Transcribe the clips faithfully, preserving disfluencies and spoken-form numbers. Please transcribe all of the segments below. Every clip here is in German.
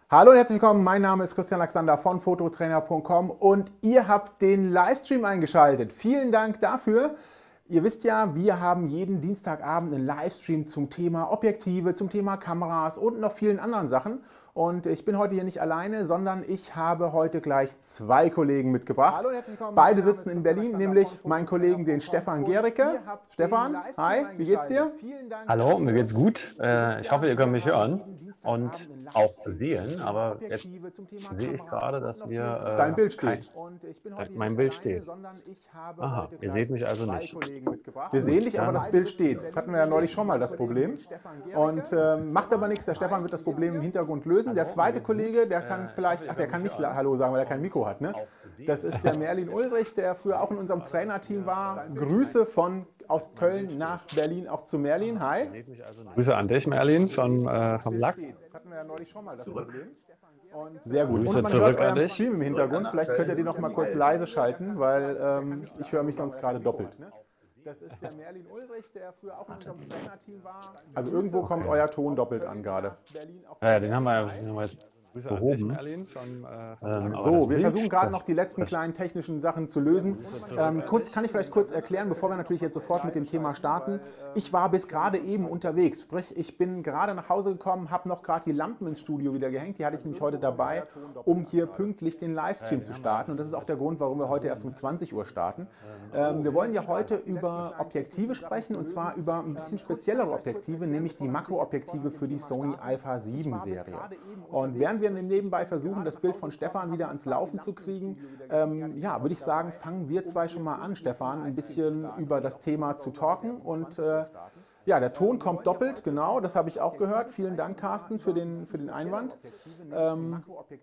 Hallo und herzlich willkommen, mein Name ist Christian Alexander von Fototrainer punkt com und ihr habt den Livestream eingeschaltet. Vielen Dank dafür. Ihr wisst ja, wir haben jeden Dienstagabend einen Livestream zum Thema Objektive, zum Thema Kameras und noch vielen anderen Sachen. Und ich bin heute hier nicht alleine, sondern ich habe heute gleich zwei Kollegen mitgebracht. Hallo und herzlich willkommen. Beide sitzen in Berlin, nämlich meinen Kollegen, den Stefan Gericke. Stefan, hi, wie geht's dir? Hallo, mir geht's gut. Äh, ich hoffe, ihr könnt mich hören und auch sehen, aber jetzt sehe ich gerade, dass wir... Äh, Dein Bild kein, steht. mein Bild steht. Aha, ihr seht mich also nicht. Wir sehen dich, aber das Bild steht. Das hatten wir ja neulich schon mal, das Problem. Und äh, macht aber nichts, der Stefan wird das Problem im Hintergrund lösen. Der zweite Kollege, der kann vielleicht, ach, der kann nicht Hallo sagen, weil er kein Mikro hat, ne? Das ist der Merlin Ulrich, der früher auch in unserem Trainerteam war. Grüße von aus Köln nach Berlin auch zu Merlin. Hi. Grüße an dich, Merlin, von, äh, vom Lachs. Das hatten wir ja neulich schon mal, das Problem. Und sehr gut. Grüße Und man zurück hört an euren dich. Stream im Hintergrund. Vielleicht könnt ihr den noch mal kurz leise schalten, weil ähm, ich höre mich sonst gerade doppelt. Das ist der Merlin Ulrich, der früher auch in unserem Trainerteam war. Also irgendwo kommt euer Ton doppelt an gerade. Ja, den haben wir, den haben wir jetzt behoben. Ähm, So, wir versuchen gerade noch die letzten kleinen technischen Sachen zu lösen. Ähm, kurz, kann ich vielleicht kurz erklären, bevor wir natürlich jetzt sofort mit dem Thema starten. Ich war bis gerade eben unterwegs, sprich ich bin gerade nach Hause gekommen, habe noch gerade die Lampen ins Studio wieder gehängt, die hatte ich nämlich heute dabei, um hier pünktlich den Livestream zu starten. Und das ist auch der Grund, warum wir heute erst um zwanzig Uhr starten. Ähm, wir wollen ja heute über Objektive sprechen und zwar über ein bisschen speziellere Objektive, nämlich die Makroobjektive für die Sony Alpha sieben Serie. Und während wir nebenbei versuchen, das Bild von Stefan wieder ans Laufen zu kriegen, ähm, ja, würde ich sagen, fangen wir zwei schon mal an, Stefan, ein bisschen über das Thema zu talken. Und äh, ja, der Ton kommt doppelt, genau, das habe ich auch gehört. Vielen Dank, Carsten, für den, für den Einwand. Ähm,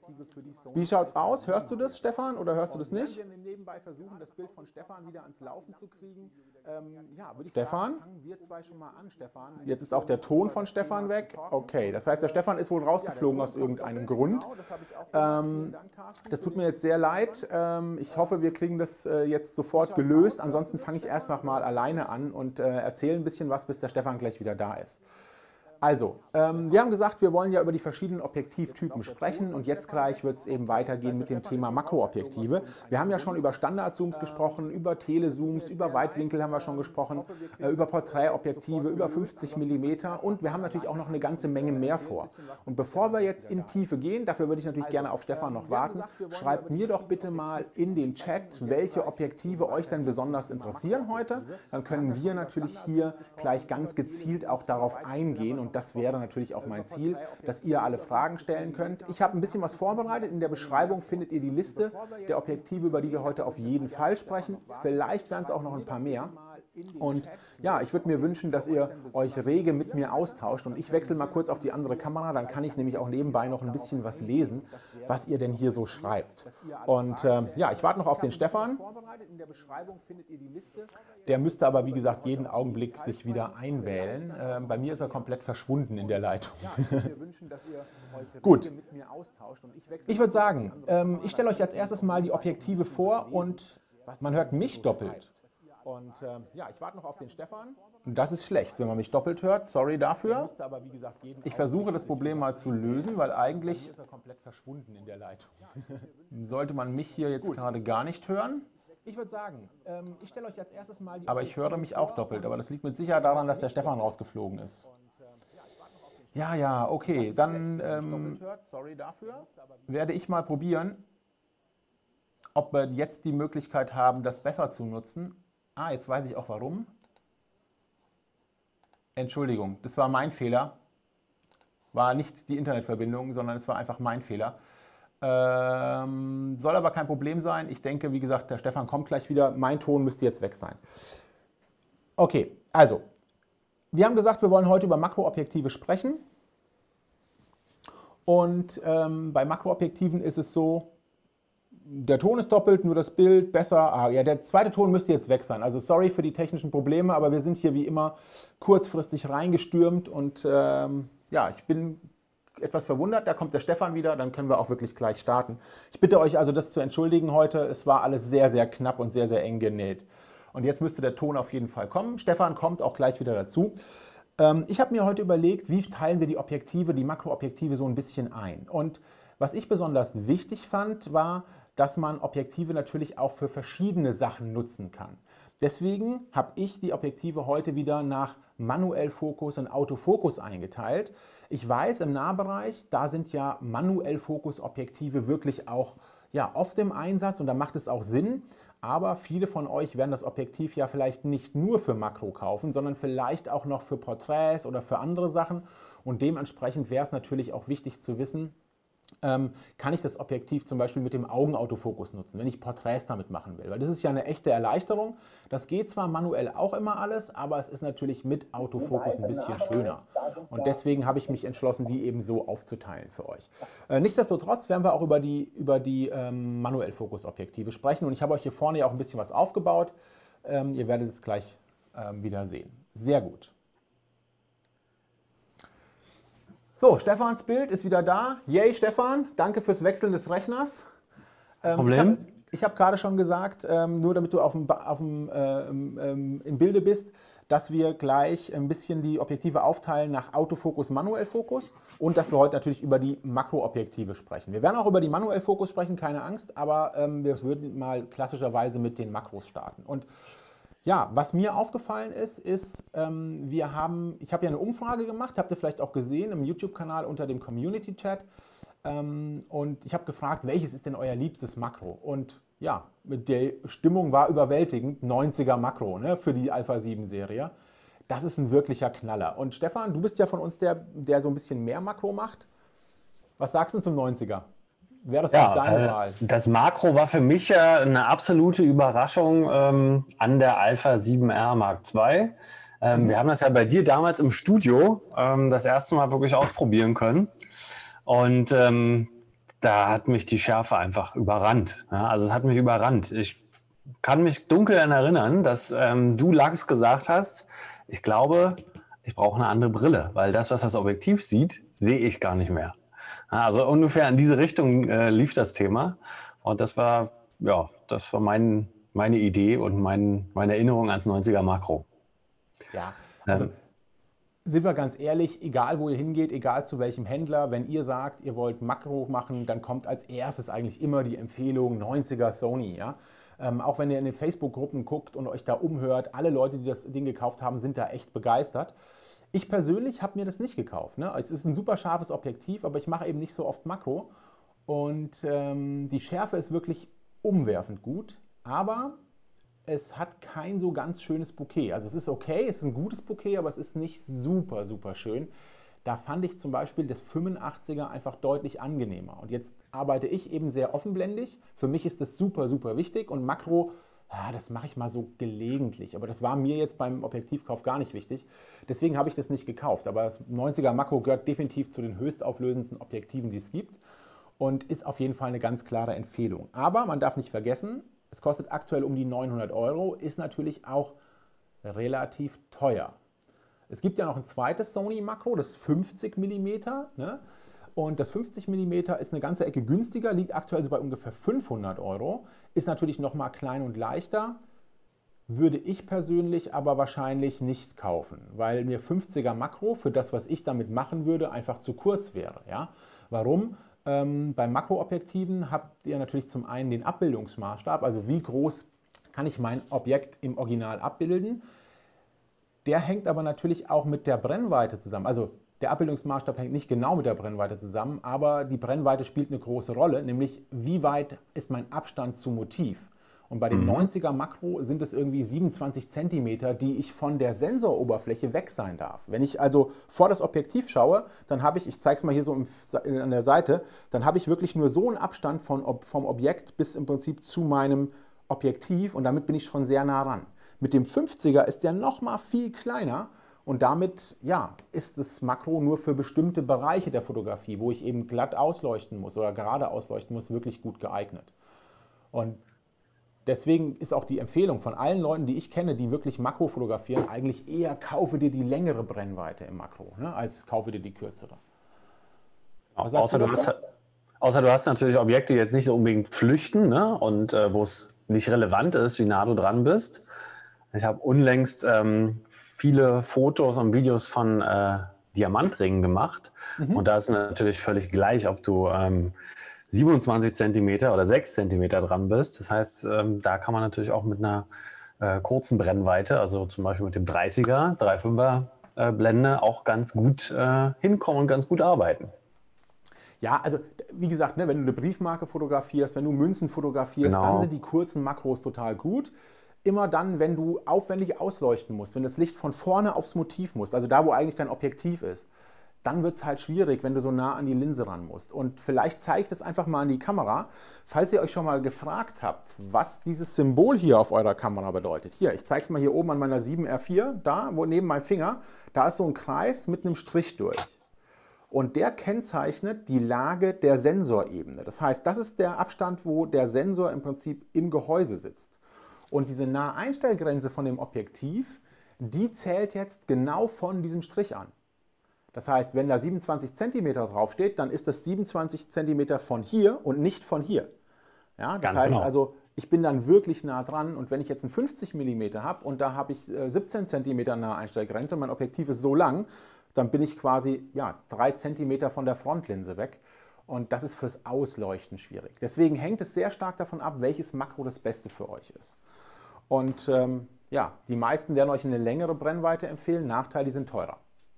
wie schaut's aus? Hörst du das, Stefan, oder hörst du das nicht? Nebenbei versuchen, das Bild von Stefan wieder ans Laufen zu kriegen. Ähm, ja, würde ich Stefan? Sagen, wir zwei schon mal an, Stefan. Jetzt ist auch der Ton von Stefan weg. Okay, das heißt, der Stefan ist wohl rausgeflogen aus irgendeinem Grund. Ähm, das tut mir jetzt sehr leid. Ähm, ich hoffe, wir kriegen das äh, jetzt sofort gelöst. Ansonsten fange ich erst noch mal alleine an und äh, erzähle ein bisschen was, bis der Stefan gleich wieder da ist. Also, ähm, wir haben gesagt, wir wollen ja über die verschiedenen Objektivtypen sprechen und jetzt gleich wird es eben weitergehen mit dem Thema Makroobjektive. Wir haben ja schon über Standardzooms gesprochen, über Telezooms, über Weitwinkel haben wir schon gesprochen, äh, über Porträtobjektive, über fünfzig Millimeter und wir haben natürlich auch noch eine ganze Menge mehr vor. Und bevor wir jetzt in Tiefe gehen, dafür würde ich natürlich gerne auf Stefan noch warten, schreibt mir doch bitte mal in den Chat, welche Objektive euch denn besonders interessieren heute. Dann können wir natürlich hier gleich ganz gezielt auch darauf eingehen und das wäre natürlich auch mein Ziel, dass ihr alle Fragen stellen könnt. Ich habe ein bisschen was vorbereitet. In der Beschreibung findet ihr die Liste der Objektive, über die wir heute auf jeden Fall sprechen. Vielleicht werden es auch noch ein paar mehr. Und ja, ich würde mir wünschen, dass ihr euch rege mit mir austauscht und ich wechsle mal kurz auf die andere Kamera, dann kann ich nämlich auch nebenbei noch ein bisschen was lesen, was ihr denn hier so schreibt. Und äh, ja, ich warte noch auf den Stefan. Der müsste aber, wie gesagt, jeden Augenblick sich wieder einwählen. Äh, bei mir ist er komplett verschwunden in der Leitung. Gut, ich würde sagen, ähm, ich stelle euch als erstes mal die Objektive vor und man hört mich doppelt. Und äh, ja, ich warte noch auf den Stefan. Das ist schlecht, wenn man mich doppelt hört. Sorry dafür. Ich versuche das Problem mal zu lösen, weil eigentlich ist er komplett verschwunden in der Leitung. Sollte man mich hier jetzt gerade gar nicht hören. Ich würde sagen, ähm, ich stelle euch als erstes mal die. Aber ich höre mich auch doppelt. Aber das liegt mit Sicherheit daran, dass der Stefan rausgeflogen ist. Ja, ja, okay. Dann ähm, werde ich mal probieren, ob wir jetzt die Möglichkeit haben, das besser zu nutzen. Ah, jetzt weiß ich auch warum. Entschuldigung, das war mein Fehler. War nicht die Internetverbindung, sondern es war einfach mein Fehler. Ähm, soll aber kein Problem sein. Ich denke, wie gesagt, der Stefan kommt gleich wieder. Mein Ton müsste jetzt weg sein. Okay, also, wir haben gesagt, wir wollen heute über Makroobjektive sprechen. Und ähm, bei Makroobjektiven ist es so, der Ton ist doppelt, nur das Bild besser. Ah, ja, der zweite Ton müsste jetzt weg sein. Also sorry für die technischen Probleme, aber wir sind hier wie immer kurzfristig reingestürmt und ähm, ja, ich bin etwas verwundert. Da kommt der Stefan wieder, dann können wir auch wirklich gleich starten. Ich bitte euch also, das zu entschuldigen heute. Es war alles sehr, sehr knapp und sehr, sehr eng genäht. Und jetzt müsste der Ton auf jeden Fall kommen. Stefan kommt auch gleich wieder dazu. Ähm, ich habe mir heute überlegt, wie teilen wir die Objektive, die Makroobjektive so ein bisschen ein. Und was ich besonders wichtig fand, war, dass man Objektive natürlich auch für verschiedene Sachen nutzen kann. Deswegen habe ich die Objektive heute wieder nach Manuellfokus und Autofokus eingeteilt. Ich weiß, im Nahbereich, da sind ja Manuellfokus-Objektive wirklich auch ja, oft im Einsatz und da macht es auch Sinn. Aber viele von euch werden das Objektiv ja vielleicht nicht nur für Makro kaufen, sondern vielleicht auch noch für Porträts oder für andere Sachen. Und dementsprechend wäre es natürlich auch wichtig zu wissen, ähm, kann ich das Objektiv zum Beispiel mit dem Augenautofokus nutzen, wenn ich Porträts damit machen will. Weil das ist ja eine echte Erleichterung. Das geht zwar manuell auch immer alles, aber es ist natürlich mit Autofokus ein bisschen schöner. Und deswegen habe ich mich entschlossen, die eben so aufzuteilen für euch. Äh, nichtsdestotrotz werden wir auch über die, über die ähm, Manuellfokus-Objektive sprechen. Und ich habe euch hier vorne ja auch ein bisschen was aufgebaut. Ähm, ihr werdet es gleich ähm, wieder sehen. Sehr gut. So, Stefans Bild ist wieder da. Yay, Stefan, danke fürs Wechseln des Rechners. Ähm, Problem? Ich habe hab gerade schon gesagt, ähm, nur damit du auf dem, auf dem, äh, ähm, im Bilde bist, dass wir gleich ein bisschen die Objektive aufteilen nach Autofokus, Manuellfokus und dass wir heute natürlich über die Makroobjektive sprechen. Wir werden auch über die Manuellfokus sprechen, keine Angst, aber ähm, wir würden mal klassischerweise mit den Makros starten. Und ja, was mir aufgefallen ist, ist, ähm, wir haben, ich habe ja eine Umfrage gemacht, habt ihr vielleicht auch gesehen im YouTube-Kanal unter dem Community-Chat. Ähm, und ich habe gefragt, welches ist denn euer liebstes Makro? Und ja, mit der Stimmung war überwältigend, neunziger Makro, ne, für die Alpha sieben Serie. Das ist ein wirklicher Knaller. Und Stefan, du bist ja von uns der, der so ein bisschen mehr Makro macht. Was sagst du zum neunziger? Wäre das ja, auch deine äh, Wahl? Das Makro war für mich äh, eine absolute Überraschung ähm, an der Alpha sieben R Mark zwei. Ähm, mhm. Wir haben das ja bei dir damals im Studio ähm, das erste Mal wirklich ausprobieren können. Und ähm, da hat mich die Schärfe einfach überrannt. Ja, also es hat mich überrannt. Ich kann mich dunkel daran erinnern, dass ähm, du Lachs gesagt hast, ich glaube, ich brauche eine andere Brille, weil das, was das Objektiv sieht, sehe ich gar nicht mehr. Also ungefähr in diese Richtung äh, lief das Thema und das war, ja, das war mein, meine Idee und mein, meine Erinnerung ans neunziger Makro. Ja, also ähm, sind wir ganz ehrlich, egal wo ihr hingeht, egal zu welchem Händler, wenn ihr sagt, ihr wollt Makro machen, dann kommt als erstes eigentlich immer die Empfehlung neunziger Sony. Ja? Ähm, auch wenn ihr in den Facebook-Gruppen guckt und euch da umhört, alle Leute, die das Ding gekauft haben, sind da echt begeistert. Ich persönlich habe mir das nicht gekauft. Ne? Es ist ein super scharfes Objektiv, aber ich mache eben nicht so oft Makro. Und ähm, die Schärfe ist wirklich umwerfend gut, aber es hat kein so ganz schönes Bouquet. Also es ist okay, es ist ein gutes Bouquet, aber es ist nicht super, super schön. Da fand ich zum Beispiel das fünfundachtziger einfach deutlich angenehmer. Und jetzt arbeite ich eben sehr offenblendig. Für mich ist das super, super wichtig und Makro, ja, das mache ich mal so gelegentlich. Aber das war mir jetzt beim Objektivkauf gar nicht wichtig. Deswegen habe ich das nicht gekauft. Aber das neunziger Makro gehört definitiv zu den höchstauflösendsten Objektiven, die es gibt. Und ist auf jeden Fall eine ganz klare Empfehlung. Aber man darf nicht vergessen, es kostet aktuell um die neunhundert Euro, ist natürlich auch relativ teuer. Es gibt ja noch ein zweites Sony Makro, das fünfzig Millimeter. Ne? Und das fünfzig Millimeter ist eine ganze Ecke günstiger, liegt aktuell so bei ungefähr fünfhundert Euro. Ist natürlich noch mal klein und leichter. Würde ich persönlich aber wahrscheinlich nicht kaufen, weil mir fünfziger Makro für das, was ich damit machen würde, einfach zu kurz wäre. Ja? Warum? Ähm, bei Makroobjektiven habt ihr natürlich zum einen den Abbildungsmaßstab, also wie groß kann ich mein Objekt im Original abbilden. Der hängt aber natürlich auch mit der Brennweite zusammen. Also der Abbildungsmaßstab hängt nicht genau mit der Brennweite zusammen, aber die Brennweite spielt eine große Rolle, nämlich wie weit ist mein Abstand zum Motiv. Und bei dem mhm. neunziger Makro sind es irgendwie siebenundzwanzig Zentimeter, die ich von der Sensoroberfläche weg sein darf. Wenn ich also vor das Objektiv schaue, dann habe ich, ich zeige es mal hier so im, an der Seite, dann habe ich wirklich nur so einen Abstand von, vom Objekt bis im Prinzip zu meinem Objektiv und damit bin ich schon sehr nah ran. Mit dem fünfziger ist der noch mal viel kleiner und damit ja, ist das Makro nur für bestimmte Bereiche der Fotografie, wo ich eben glatt ausleuchten muss oder gerade ausleuchten muss, wirklich gut geeignet. Und deswegen ist auch die Empfehlung von allen Leuten, die ich kenne, die wirklich Makro fotografieren, eigentlich eher kaufe dir die längere Brennweite im Makro, ne, als kaufe dir die kürzere. Außer du, hast, außer du hast natürlich Objekte, die jetzt nicht so unbedingt flüchten, ne, und äh, wo es nicht relevant ist, wie nah du dran bist. Ich habe unlängst ähm, viele Fotos und Videos von äh, Diamantringen gemacht. Mhm. Und da ist natürlich völlig gleich, ob du ähm, siebenundzwanzig Zentimeter oder sechs Zentimeter dran bist. Das heißt, ähm, da kann man natürlich auch mit einer äh, kurzen Brennweite, also zum Beispiel mit dem dreißiger, drei Komma fünfer äh, Blende, auch ganz gut äh, hinkommen und ganz gut arbeiten. Ja, also wie gesagt, ne, wenn du eine Briefmarke fotografierst, wenn du Münzen fotografierst, genau. Dann sind die kurzen Makros total gut. Immer dann, wenn du aufwendig ausleuchten musst, wenn das Licht von vorne aufs Motiv muss, also da, wo eigentlich dein Objektiv ist, dann wird es halt schwierig, wenn du so nah an die Linse ran musst. Und vielleicht zeigt es einfach mal an die Kamera, falls ihr euch schon mal gefragt habt, was dieses Symbol hier auf eurer Kamera bedeutet. Hier, ich zeige es mal hier oben an meiner sieben R vier, da, wo neben meinem Finger, da ist so ein Kreis mit einem Strich durch. Und der kennzeichnet die Lage der Sensorebene. Das heißt, das ist der Abstand, wo der Sensor im Prinzip im Gehäuse sitzt. Und diese Naheinstellgrenze von dem Objektiv, die zählt jetzt genau von diesem Strich an. Das heißt, wenn da siebenundzwanzig Zentimeter draufsteht, dann ist das siebenundzwanzig Zentimeter von hier und nicht von hier. Ja, das Ganz heißt genau. also, ich bin dann wirklich nah dran. Und wenn ich jetzt einen fünfzig Millimeter habe und da habe ich siebzehn Zentimeter Naheinstellgrenze und mein Objektiv ist so lang, dann bin ich quasi ja, drei Zentimeter von der Frontlinse weg. Und das ist fürs Ausleuchten schwierig. Deswegen hängt es sehr stark davon ab, welches Makro das Beste für euch ist. Und ähm, ja, die meisten werden euch eine längere Brennweite empfehlen. Nachteile, die sind teurer.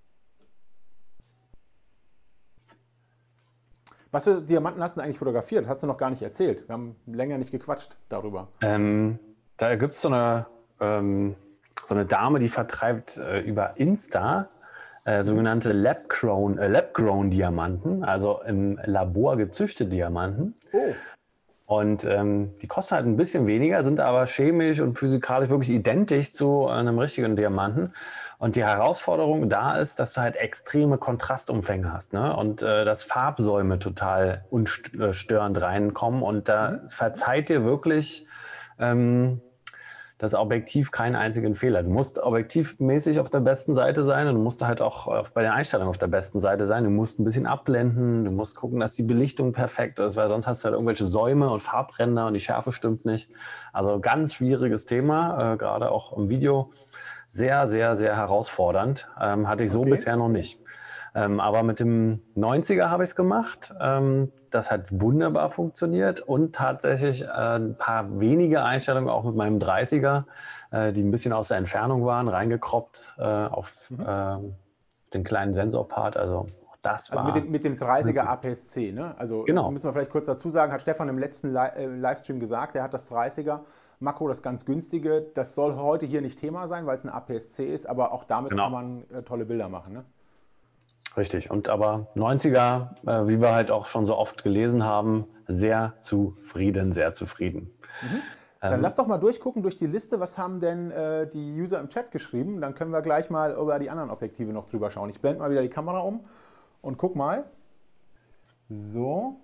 Was für Diamanten hast du eigentlich fotografiert? Hast du noch gar nicht erzählt. Wir haben länger nicht gequatscht darüber. Ähm, da gibt es so eine, ähm, so eine Dame, die vertreibt äh, über Insta Äh, sogenannte Lab-Grown äh, Lab-Grown Diamanten, also im Labor gezüchtete Diamanten. Oh. Und ähm, die kosten halt ein bisschen weniger, sind aber chemisch und physikalisch wirklich identisch zu einem richtigen Diamanten. Und die Herausforderung da ist, dass du halt extreme Kontrastumfänge hast, ne? Und äh, dass Farbsäume total unstörend reinkommen. Und da mhm. verzeiht dir wirklich ähm, das Objektiv keinen einzigen Fehler. Du musst objektivmäßig auf der besten Seite sein und du musst halt auch bei den Einstellungen auf der besten Seite sein. Du musst ein bisschen abblenden, du musst gucken, dass die Belichtung perfekt ist, weil sonst hast du halt irgendwelche Säume und Farbränder und die Schärfe stimmt nicht. Also ganz schwieriges Thema, äh, gerade auch im Video. Sehr, sehr, sehr herausfordernd. Ähm, hatte ich so okay. bisher noch nicht. Ähm, aber mit dem neunziger habe ich es gemacht. Ähm, das hat wunderbar funktioniert und tatsächlich äh, ein paar wenige Einstellungen auch mit meinem dreißiger, äh, die ein bisschen aus der Entfernung waren, reingekroppt äh, auf mhm. äh, den kleinen Sensorpart. Also auch das war... Also mit dem, mit dem dreißiger A P S C, ne? Also genau. Müssen wir vielleicht kurz dazu sagen, hat Stefan im letzten Li äh, Livestream gesagt, er hat das dreißiger Makro, das ganz günstige. Das soll heute hier nicht Thema sein, weil es ein A P S C ist, aber auch damit genau. kann man äh, tolle Bilder machen, ne? Richtig. Und aber neunziger, äh, wie wir halt auch schon so oft gelesen haben, sehr zufrieden, sehr zufrieden. Mhm. Dann ähm, lass doch mal durchgucken durch die Liste. Was haben denn äh, die User im Chat geschrieben? Dann können wir gleich mal über die anderen Objektive noch drüber schauen. Ich blende mal wieder die Kamera um und guck mal. So.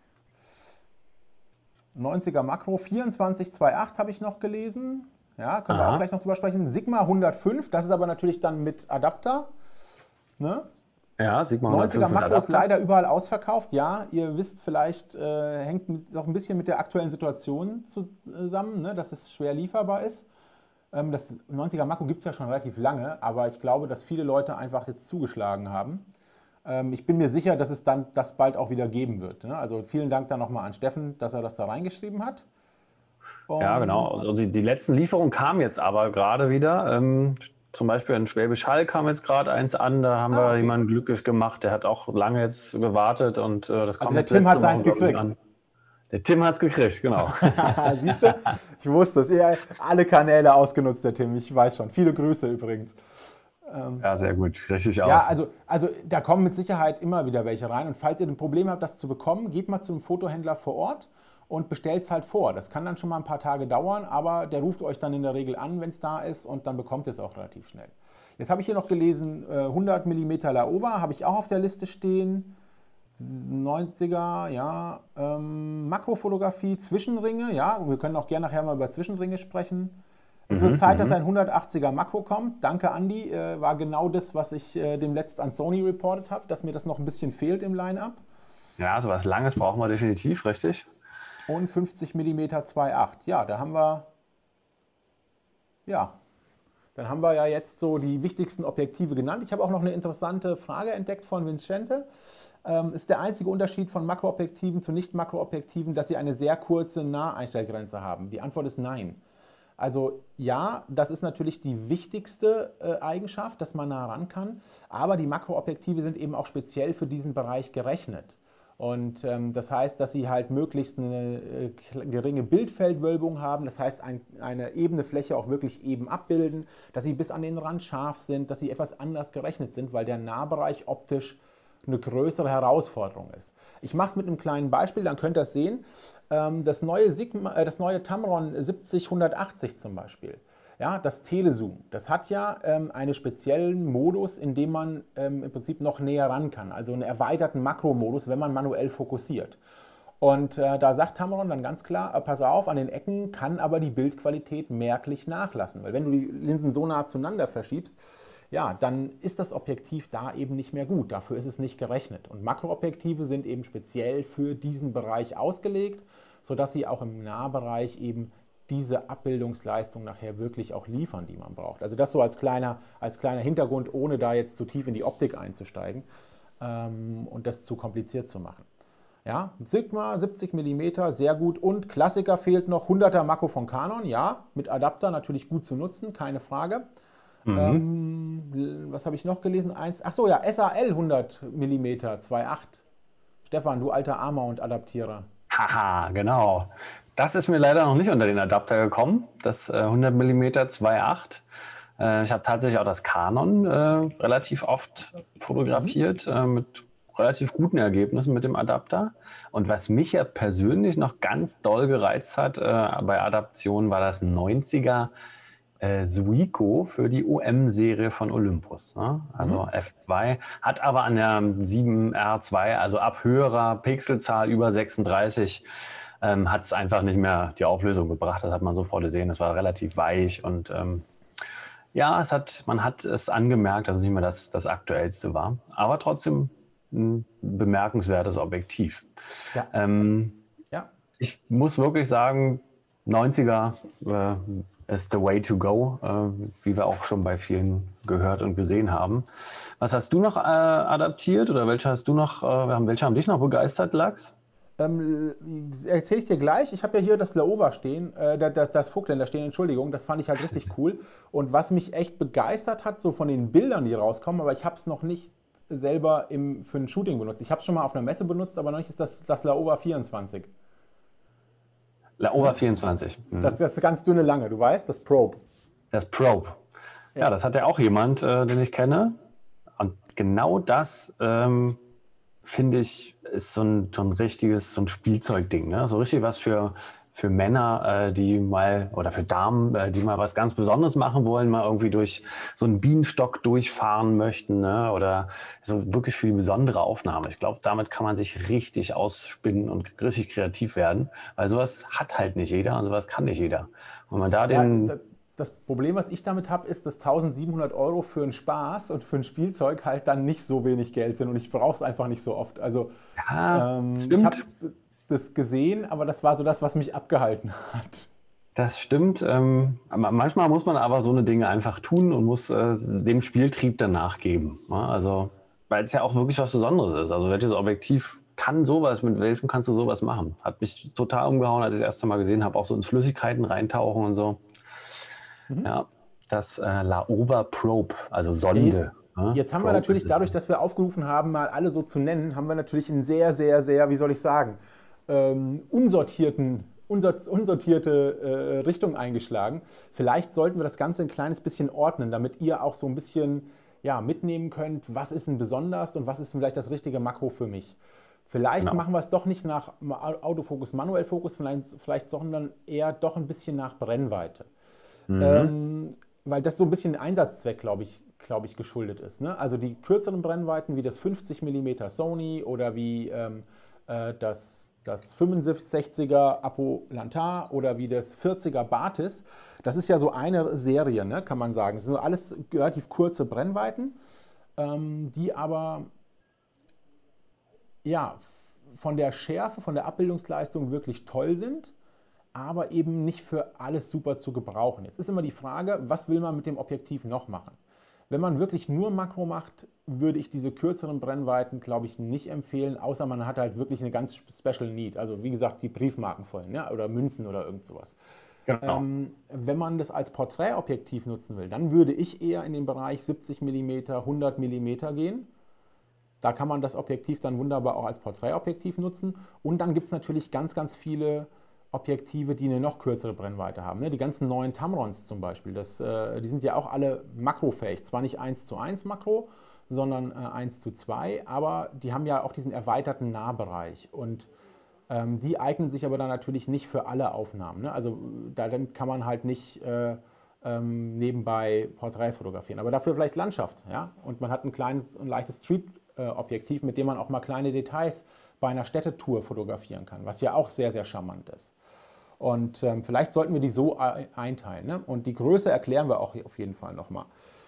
neunziger Makro, vierundzwanzig Komma achtundzwanzig habe ich noch gelesen. Ja, können Aha. wir auch gleich noch drüber sprechen. Sigma hundertfünf, das ist aber natürlich dann mit Adapter. Ne? Ja, Sigma hundertfünf. neunziger Makro ist leider überall ausverkauft. Ja, ihr wisst, vielleicht äh, hängt es auch ein bisschen mit der aktuellen Situation zusammen, ne, dass es schwer lieferbar ist. Ähm, das neunziger Makro gibt es ja schon relativ lange, aber ich glaube, dass viele Leute einfach jetzt zugeschlagen haben. Ähm, ich bin mir sicher, dass es dann das bald auch wieder geben wird. Ne? Also vielen Dank dann nochmal an Steffen, dass er das da reingeschrieben hat. Und ja, genau. Also die, die letzten Lieferungen kamen jetzt aber gerade wieder. Ähm, Zum Beispiel in Schwäbisch Hall kam jetzt gerade eins an, da haben ah, okay. wir jemanden glücklich gemacht, der hat auch lange jetzt gewartet und äh, das kam also der jetzt Tim hat seins gekriegt. An. Der Tim hat es gekriegt, genau. Siehst du? Ich wusste es. Ja, alle Kanäle ausgenutzt, der Tim, ich weiß schon. Viele Grüße übrigens. Ähm, ja, sehr gut, richtig ja, aus. Ja, also, also da kommen mit Sicherheit immer wieder welche rein und falls ihr ein Problem habt, das zu bekommen, geht mal zum Fotohändler vor Ort und bestellt es halt vor. Das kann dann schon mal ein paar Tage dauern, aber der ruft euch dann in der Regel an, wenn es da ist und dann bekommt ihr es auch relativ schnell. Jetzt habe ich hier noch gelesen, hundert Millimeter Laowa habe ich auch auf der Liste stehen. neunziger, ja. Ähm, Makrofotografie, Zwischenringe, ja. Wir können auch gerne nachher mal über Zwischenringe sprechen. Es wird mhm, Zeit, dass ein hundertachtziger Makro kommt. Danke, Andi. Äh, war genau das, was ich äh, dem letzt an Sony reportet habe, dass mir das noch ein bisschen fehlt im Line-Up. Ja, so was Langes brauchen wir definitiv, richtig? Und fünfzig Millimeter zwei Komma acht. Ja, da haben wir, ja, Dann haben wir ja jetzt so die wichtigsten Objektive genannt. Ich habe auch noch eine interessante Frage entdeckt von Vincente. Ähm, ist der einzige Unterschied von Makroobjektiven zu Nicht-Makroobjektiven, dass sie eine sehr kurze Naheinstellgrenze haben? Die Antwort ist nein. Also ja, das ist natürlich die wichtigste äh, Eigenschaft, dass man nah ran kann, aber die Makroobjektive sind eben auch speziell für diesen Bereich gerechnet. Und ähm, das heißt, dass sie halt möglichst eine äh, geringe Bildfeldwölbung haben, das heißt ein, eine ebene Fläche auch wirklich eben abbilden, dass sie bis an den Rand scharf sind, dass sie etwas anders gerechnet sind, weil der Nahbereich optisch eine größere Herausforderung ist. Ich mache es mit einem kleinen Beispiel, dann könnt ihr es sehen. Ähm, das neue, Sigma, äh, das neue Tamron siebzig hundertachtzig zum Beispiel. Ja, das Telezoom, das hat ja ähm, einen speziellen Modus, in dem man ähm, im Prinzip noch näher ran kann, also einen erweiterten Makromodus, wenn man manuell fokussiert. Und äh, da sagt Tamron dann ganz klar, äh, pass auf, an den Ecken kann aber die Bildqualität merklich nachlassen, weil wenn du die Linsen so nah zueinander verschiebst, ja, dann ist das Objektiv da eben nicht mehr gut, dafür ist es nicht gerechnet. Und Makroobjektive sind eben speziell für diesen Bereich ausgelegt, sodass sie auch im Nahbereich eben diese Abbildungsleistung nachher wirklich auch liefern, die man braucht. Also das so als kleiner, als kleiner Hintergrund, ohne da jetzt zu tief in die Optik einzusteigen ähm, und das zu kompliziert zu machen. Ja, Sigma siebzig Millimeter, sehr gut. Und Klassiker fehlt noch, hunderter Makro von Canon, ja, mit Adapter natürlich gut zu nutzen, keine Frage. Mhm. Ähm, was habe ich noch gelesen? Eins, ach so, ja, S A L hundert Millimeter, zwei Komma acht. Stefan, du alter A-Mount-Adaptierer. Haha, genau. Das ist mir leider noch nicht unter den Adapter gekommen, das äh, hundert Millimeter zwei Komma acht. Äh, ich habe tatsächlich auch das Canon äh, relativ oft fotografiert, mhm. äh, mit relativ guten Ergebnissen mit dem Adapter. Und was mich ja persönlich noch ganz doll gereizt hat äh, bei Adaptionen, war das neunziger äh, Zuiko für die O M-Serie von Olympus. Ne? Also mhm. F zwei, hat aber an der sieben R zwei, also ab höherer Pixelzahl über sechsunddreißig, Ähm, hat es einfach nicht mehr die Auflösung gebracht. Das hat man sofort gesehen. Es war relativ weich und ähm, ja, es hat, man hat es angemerkt, dass es nicht mehr das, das Aktuellste war. Aber trotzdem ein bemerkenswertes Objektiv. Ja. Ähm, ja. Ich muss wirklich sagen, neunziger äh, ist the way to go, äh, wie wir auch schon bei vielen gehört und gesehen haben. Was hast du noch äh, adaptiert oder welche hast du noch, äh, welche haben dich noch begeistert, Lachs? Ähm, erzähle ich dir gleich. Ich habe ja hier das Laowa stehen, äh, das, das Vogtländer stehen, Entschuldigung, das fand ich halt richtig cool. Und was mich echt begeistert hat, so von den Bildern, die rauskommen, aber ich habe es noch nicht selber im, für ein Shooting benutzt. Ich habe es schon mal auf einer Messe benutzt, aber noch nicht ist das, das Laowa vierundzwanzig. Laowa vierundzwanzig. Mhm. Das, das ganz dünne Lange, du weißt, das Probe. Das Probe. Ja, ja, das hat ja auch jemand, äh, den ich kenne. Und genau das ähm, finde ich, ist so ein, so ein richtiges, so ein Spielzeugding, ne? So richtig was für, für Männer, äh, die mal, oder für Damen, äh, die mal was ganz Besonderes machen wollen, mal irgendwie durch so einen Bienenstock durchfahren möchten, ne? Oder so wirklich für die besondere Aufnahme. Ich glaube, damit kann man sich richtig ausspinnen und richtig kreativ werden, weil sowas hat halt nicht jeder und sowas kann nicht jeder. Und man da den... Ja, das Problem, was ich damit habe, ist, dass tausendsiebenhundert Euro für einen Spaß und für ein Spielzeug halt dann nicht so wenig Geld sind und ich brauche es einfach nicht so oft. Also ja, ähm, ich habe das gesehen, aber das war so das, was mich abgehalten hat. Das stimmt. Ähm, manchmal muss man aber so eine Dinge einfach tun und muss äh, dem Spieltrieb dann nachgeben. Ne? Also, weil es ja auch wirklich was Besonderes ist. Also welches Objektiv kann sowas, mit welchem kannst du sowas machen? Hat mich total umgehauen, als ich das erste Mal gesehen habe, auch so ins Flüssigkeiten reintauchen und so. Mhm. Ja, das äh, Laowa Probe, also Sonde. Jetzt, jetzt haben Probe wir natürlich, dadurch, dass wir aufgerufen haben, mal alle so zu nennen, haben wir natürlich einen sehr, sehr, sehr, wie soll ich sagen, ähm, unsortierten, unsortierte äh, Richtung eingeschlagen. Vielleicht sollten wir das Ganze ein kleines bisschen ordnen, damit ihr auch so ein bisschen ja, mitnehmen könnt, was ist denn besonders und was ist vielleicht das richtige Makro für mich. Vielleicht genau. machen wir es doch nicht nach Autofokus, Manuellfokus, vielleicht, vielleicht sondern eher doch ein bisschen nach Brennweite. Mhm. Ähm, weil das so ein bisschen Einsatzzweck, glaube ich, glaube ich, geschuldet ist. Ne? Also die kürzeren Brennweiten wie das fünfzig Millimeter Sony oder wie ähm, äh, das, das fünfundsechziger Apo-Lantar oder wie das vierziger Batis, das ist ja so eine Serie, ne, kann man sagen. Das sind alles relativ kurze Brennweiten, ähm, die aber ja, von der Schärfe, von der Abbildungsleistung wirklich toll sind. aber eben nicht für alles super zu gebrauchen. Jetzt ist immer die Frage, was will man mit dem Objektiv noch machen? Wenn man wirklich nur Makro macht, würde ich diese kürzeren Brennweiten, glaube ich, nicht empfehlen, außer man hat halt wirklich eine ganz Special Need. Also wie gesagt, die Briefmarken vorhin, ja, oder Münzen oder irgend sowas. Genau. Ähm, wenn man das als Porträtobjektiv nutzen will, dann würde ich eher in den Bereich siebzig Millimeter, hundert Millimeter gehen. Da kann man das Objektiv dann wunderbar auch als Porträtobjektiv nutzen. Und dann gibt es natürlich ganz, ganz viele Objektive, die eine noch kürzere Brennweite haben. Die ganzen neuen Tamrons zum Beispiel, das, die sind ja auch alle makrofähig. Zwar nicht eins zu eins Makro, sondern eins zu zwei, aber die haben ja auch diesen erweiterten Nahbereich. Und ähm, die eignen sich aber dann natürlich nicht für alle Aufnahmen. Ne? Also da dann kann man halt nicht äh, ähm, nebenbei Porträts fotografieren. Aber dafür vielleicht Landschaft. Ja? Und man hat ein kleines und leichtes Street-Objektiv, mit dem man auch mal kleine Details bei einer Städtetour fotografieren kann, was ja auch sehr, sehr charmant ist. Und ähm, vielleicht sollten wir die so einteilen. Ne? Und die Größe erklären wir auch hier auf jeden Fall nochmal.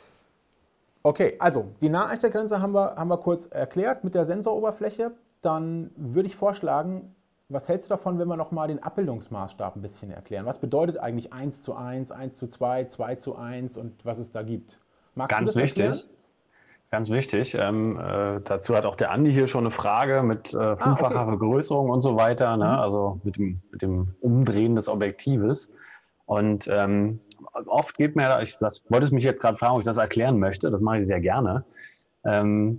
Okay, also die Naheinstellgrenze haben wir, haben wir kurz erklärt mit der Sensoroberfläche. Dann würde ich vorschlagen, was hältst du davon, wenn wir nochmal den Abbildungsmaßstab ein bisschen erklären? Was bedeutet eigentlich eins zu eins, eins zu zwei, zwei zu eins und was es da gibt? Magst Ganz du das wichtig. Erklären? Ganz wichtig. Ähm, äh, dazu hat auch der Andi hier schon eine Frage mit äh, fünffacher ah, okay. Vergrößerung und so weiter, ne? Mhm. Also mit dem, mit dem Umdrehen des Objektives. Und ähm, oft geht mir, ich das, wollte es mich jetzt gerade fragen, ob ich das erklären möchte, das mache ich sehr gerne. Ähm,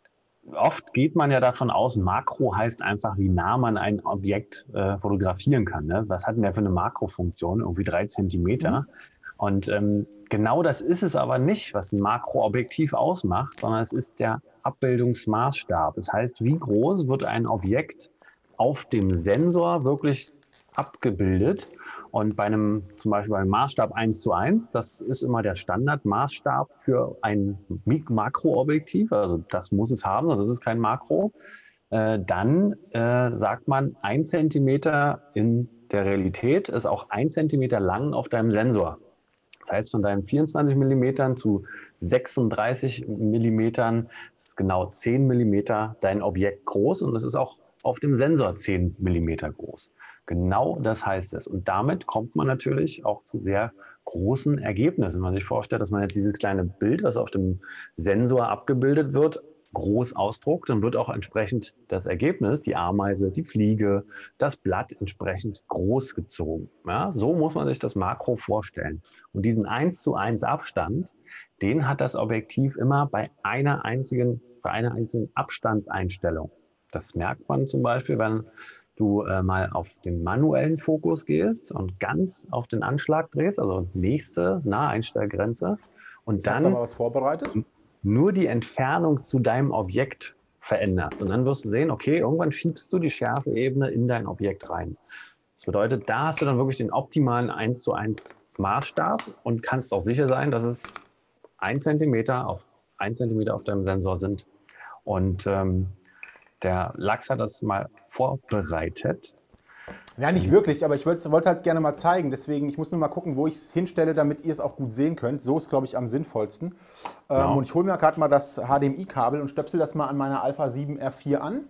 oft geht man ja davon aus, Makro heißt einfach, wie nah man ein Objekt äh, fotografieren kann. Ne? Was hat denn der für eine Makrofunktion? Irgendwie drei Zentimeter. Mhm. Und ähm, genau das ist es aber nicht, was ein Makroobjektiv ausmacht, sondern es ist der Abbildungsmaßstab. Das heißt, wie groß wird ein Objekt auf dem Sensor wirklich abgebildet? Und bei einem, zum Beispiel beim Maßstab eins zu eins, das ist immer der Standardmaßstab für ein Makroobjektiv, also das muss es haben, das ist kein Makro. Äh, dann äh, sagt man, ein Zentimeter in der Realität ist auch ein Zentimeter lang auf deinem Sensor. Das heißt, von deinen vierundzwanzig Millimetern zu sechsunddreißig Millimetern ist genau zehn Millimeter dein Objekt groß und es ist auch auf dem Sensor zehn Millimeter groß. Genau das heißt es. Und damit kommt man natürlich auch zu sehr großen Ergebnissen. Wenn man sich vorstellt, dass man jetzt dieses kleine Bild, was auf dem Sensor abgebildet wird, groß ausdruckt, dann wird auch entsprechend das Ergebnis, die Ameise, die Fliege, das Blatt entsprechend groß gezogen. Ja, so muss man sich das Makro vorstellen. Und diesen eins zu eins Abstand, den hat das Objektiv immer bei einer einzigen, bei einer einzigen Abstandseinstellung. Das merkt man zum Beispiel, wenn du äh, mal auf den manuellen Fokus gehst und ganz auf den Anschlag drehst, also nächste Naheinstellgrenze. Und dann ich hab da mal was vorbereitet. Nur die Entfernung zu deinem Objekt veränderst. Und dann wirst du sehen, okay, irgendwann schiebst du die Schärfeebene in dein Objekt rein. Das bedeutet, da hast du dann wirklich den optimalen eins zu eins Maßstab und kannst auch sicher sein, dass es ein Zentimeter auf ein Zentimeter auf deinem Sensor sind. Und ähm, der Lachs hat das mal vorbereitet. Ja, nicht wirklich, aber ich wollte halt gerne mal zeigen. Deswegen, ich muss nur mal gucken, wo ich es hinstelle, damit ihr es auch gut sehen könnt. So ist, glaube ich, am sinnvollsten. Genau. Ähm, und ich hole mir gerade mal das H D M I-Kabel und stöpsel das mal an meiner Alpha sieben R vier an.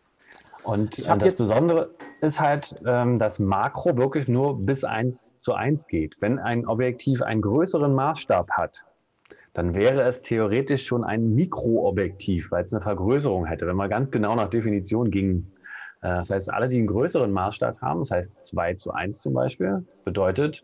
Und das jetzt Besondere ist halt, ähm, dass Makro wirklich nur bis eins zu eins geht. Wenn ein Objektiv einen größeren Maßstab hat, dann wäre es theoretisch schon ein Mikroobjektiv, weil es eine Vergrößerung hätte, wenn man ganz genau nach Definition ging. Das heißt, alle, die einen größeren Maßstab haben, das heißt zwei zu eins zum Beispiel, bedeutet,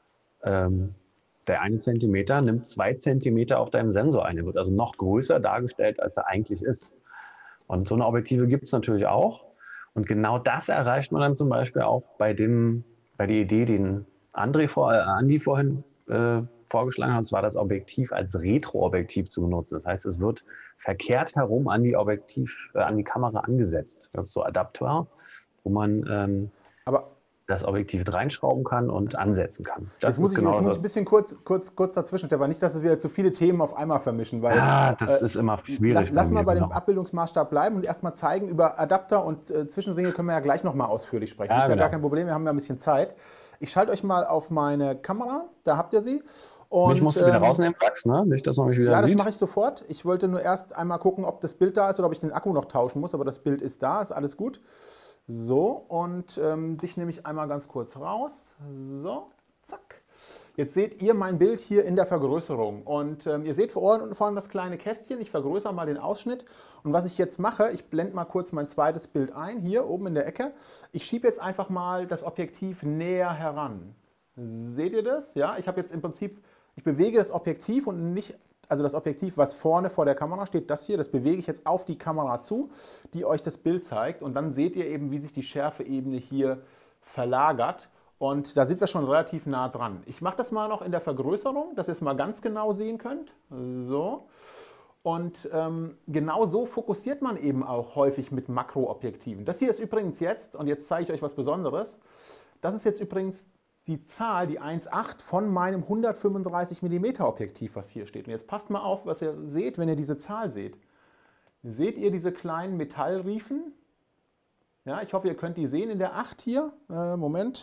ähm, der eine Zentimeter nimmt zwei Zentimeter auf deinem Sensor ein. Er wird also noch größer dargestellt, als er eigentlich ist. Und so eine Objektive gibt es natürlich auch. Und genau das erreicht man dann zum Beispiel auch bei, dem, bei der Idee, die André vor, äh, Andi vorhin äh, vorgeschlagen hat, und zwar das Objektiv als Retro-Objektiv zu benutzen. Das heißt, es wird verkehrt herum an die Objektiv, äh, an die Kamera angesetzt. So Adapter, wo man ähm, Aber das Objektiv reinschrauben kann und ansetzen kann. Das jetzt muss, ist ich, genau jetzt muss ich ein bisschen kurz, kurz, kurz dazwischen, Stefan, nicht, dass wir zu viele Themen auf einmal vermischen. Weil, ja, das äh, ist immer schwierig. Lass, lass bei mal mir, bei genau. dem Abbildungsmaßstab bleiben und erstmal zeigen, über Adapter und äh, Zwischenringe können wir ja gleich nochmal ausführlich sprechen. Ja, das ist genau. ja gar kein Problem, wir haben ja ein bisschen Zeit. Ich schalte euch mal auf meine Kamera, da habt ihr sie. Und, mich musst du wieder ähm, rausnehmen, Max, ne? Nicht, dass man mich wieder ja, sieht. Ja, das mache ich sofort. Ich wollte nur erst einmal gucken, ob das Bild da ist oder ob ich den Akku noch tauschen muss, aber das Bild ist da, ist alles gut. So, und ähm, dich nehme ich einmal ganz kurz raus. So, zack. Jetzt seht ihr mein Bild hier in der Vergrößerung. Und ähm, ihr seht vor unten vorne das kleine Kästchen. Ich vergrößere mal den Ausschnitt. Und was ich jetzt mache, ich blende mal kurz mein zweites Bild ein, hier oben in der Ecke. Ich schiebe jetzt einfach mal das Objektiv näher heran. Seht ihr das? Ja, ich habe jetzt im Prinzip, ich bewege das Objektiv und nicht, also das Objektiv, was vorne vor der Kamera steht, das hier, das bewege ich jetzt auf die Kamera zu, die euch das Bild zeigt. Und dann seht ihr eben, wie sich die Schärfeebene hier verlagert. Und da sind wir schon relativ nah dran. Ich mache das mal noch in der Vergrößerung, dass ihr es mal ganz genau sehen könnt. So. Und ähm, genau so fokussiert man eben auch häufig mit Makroobjektiven. Das hier ist übrigens jetzt, und jetzt zeige ich euch was Besonderes, das ist jetzt übrigens die Zahl, die eins Komma acht von meinem hundertfünfunddreißig Millimeter Objektiv, was hier steht. Und jetzt passt mal auf, was ihr seht, wenn ihr diese Zahl seht. Seht ihr diese kleinen Metallriefen? Ja, ich hoffe, ihr könnt die sehen in der acht hier. Äh, Moment.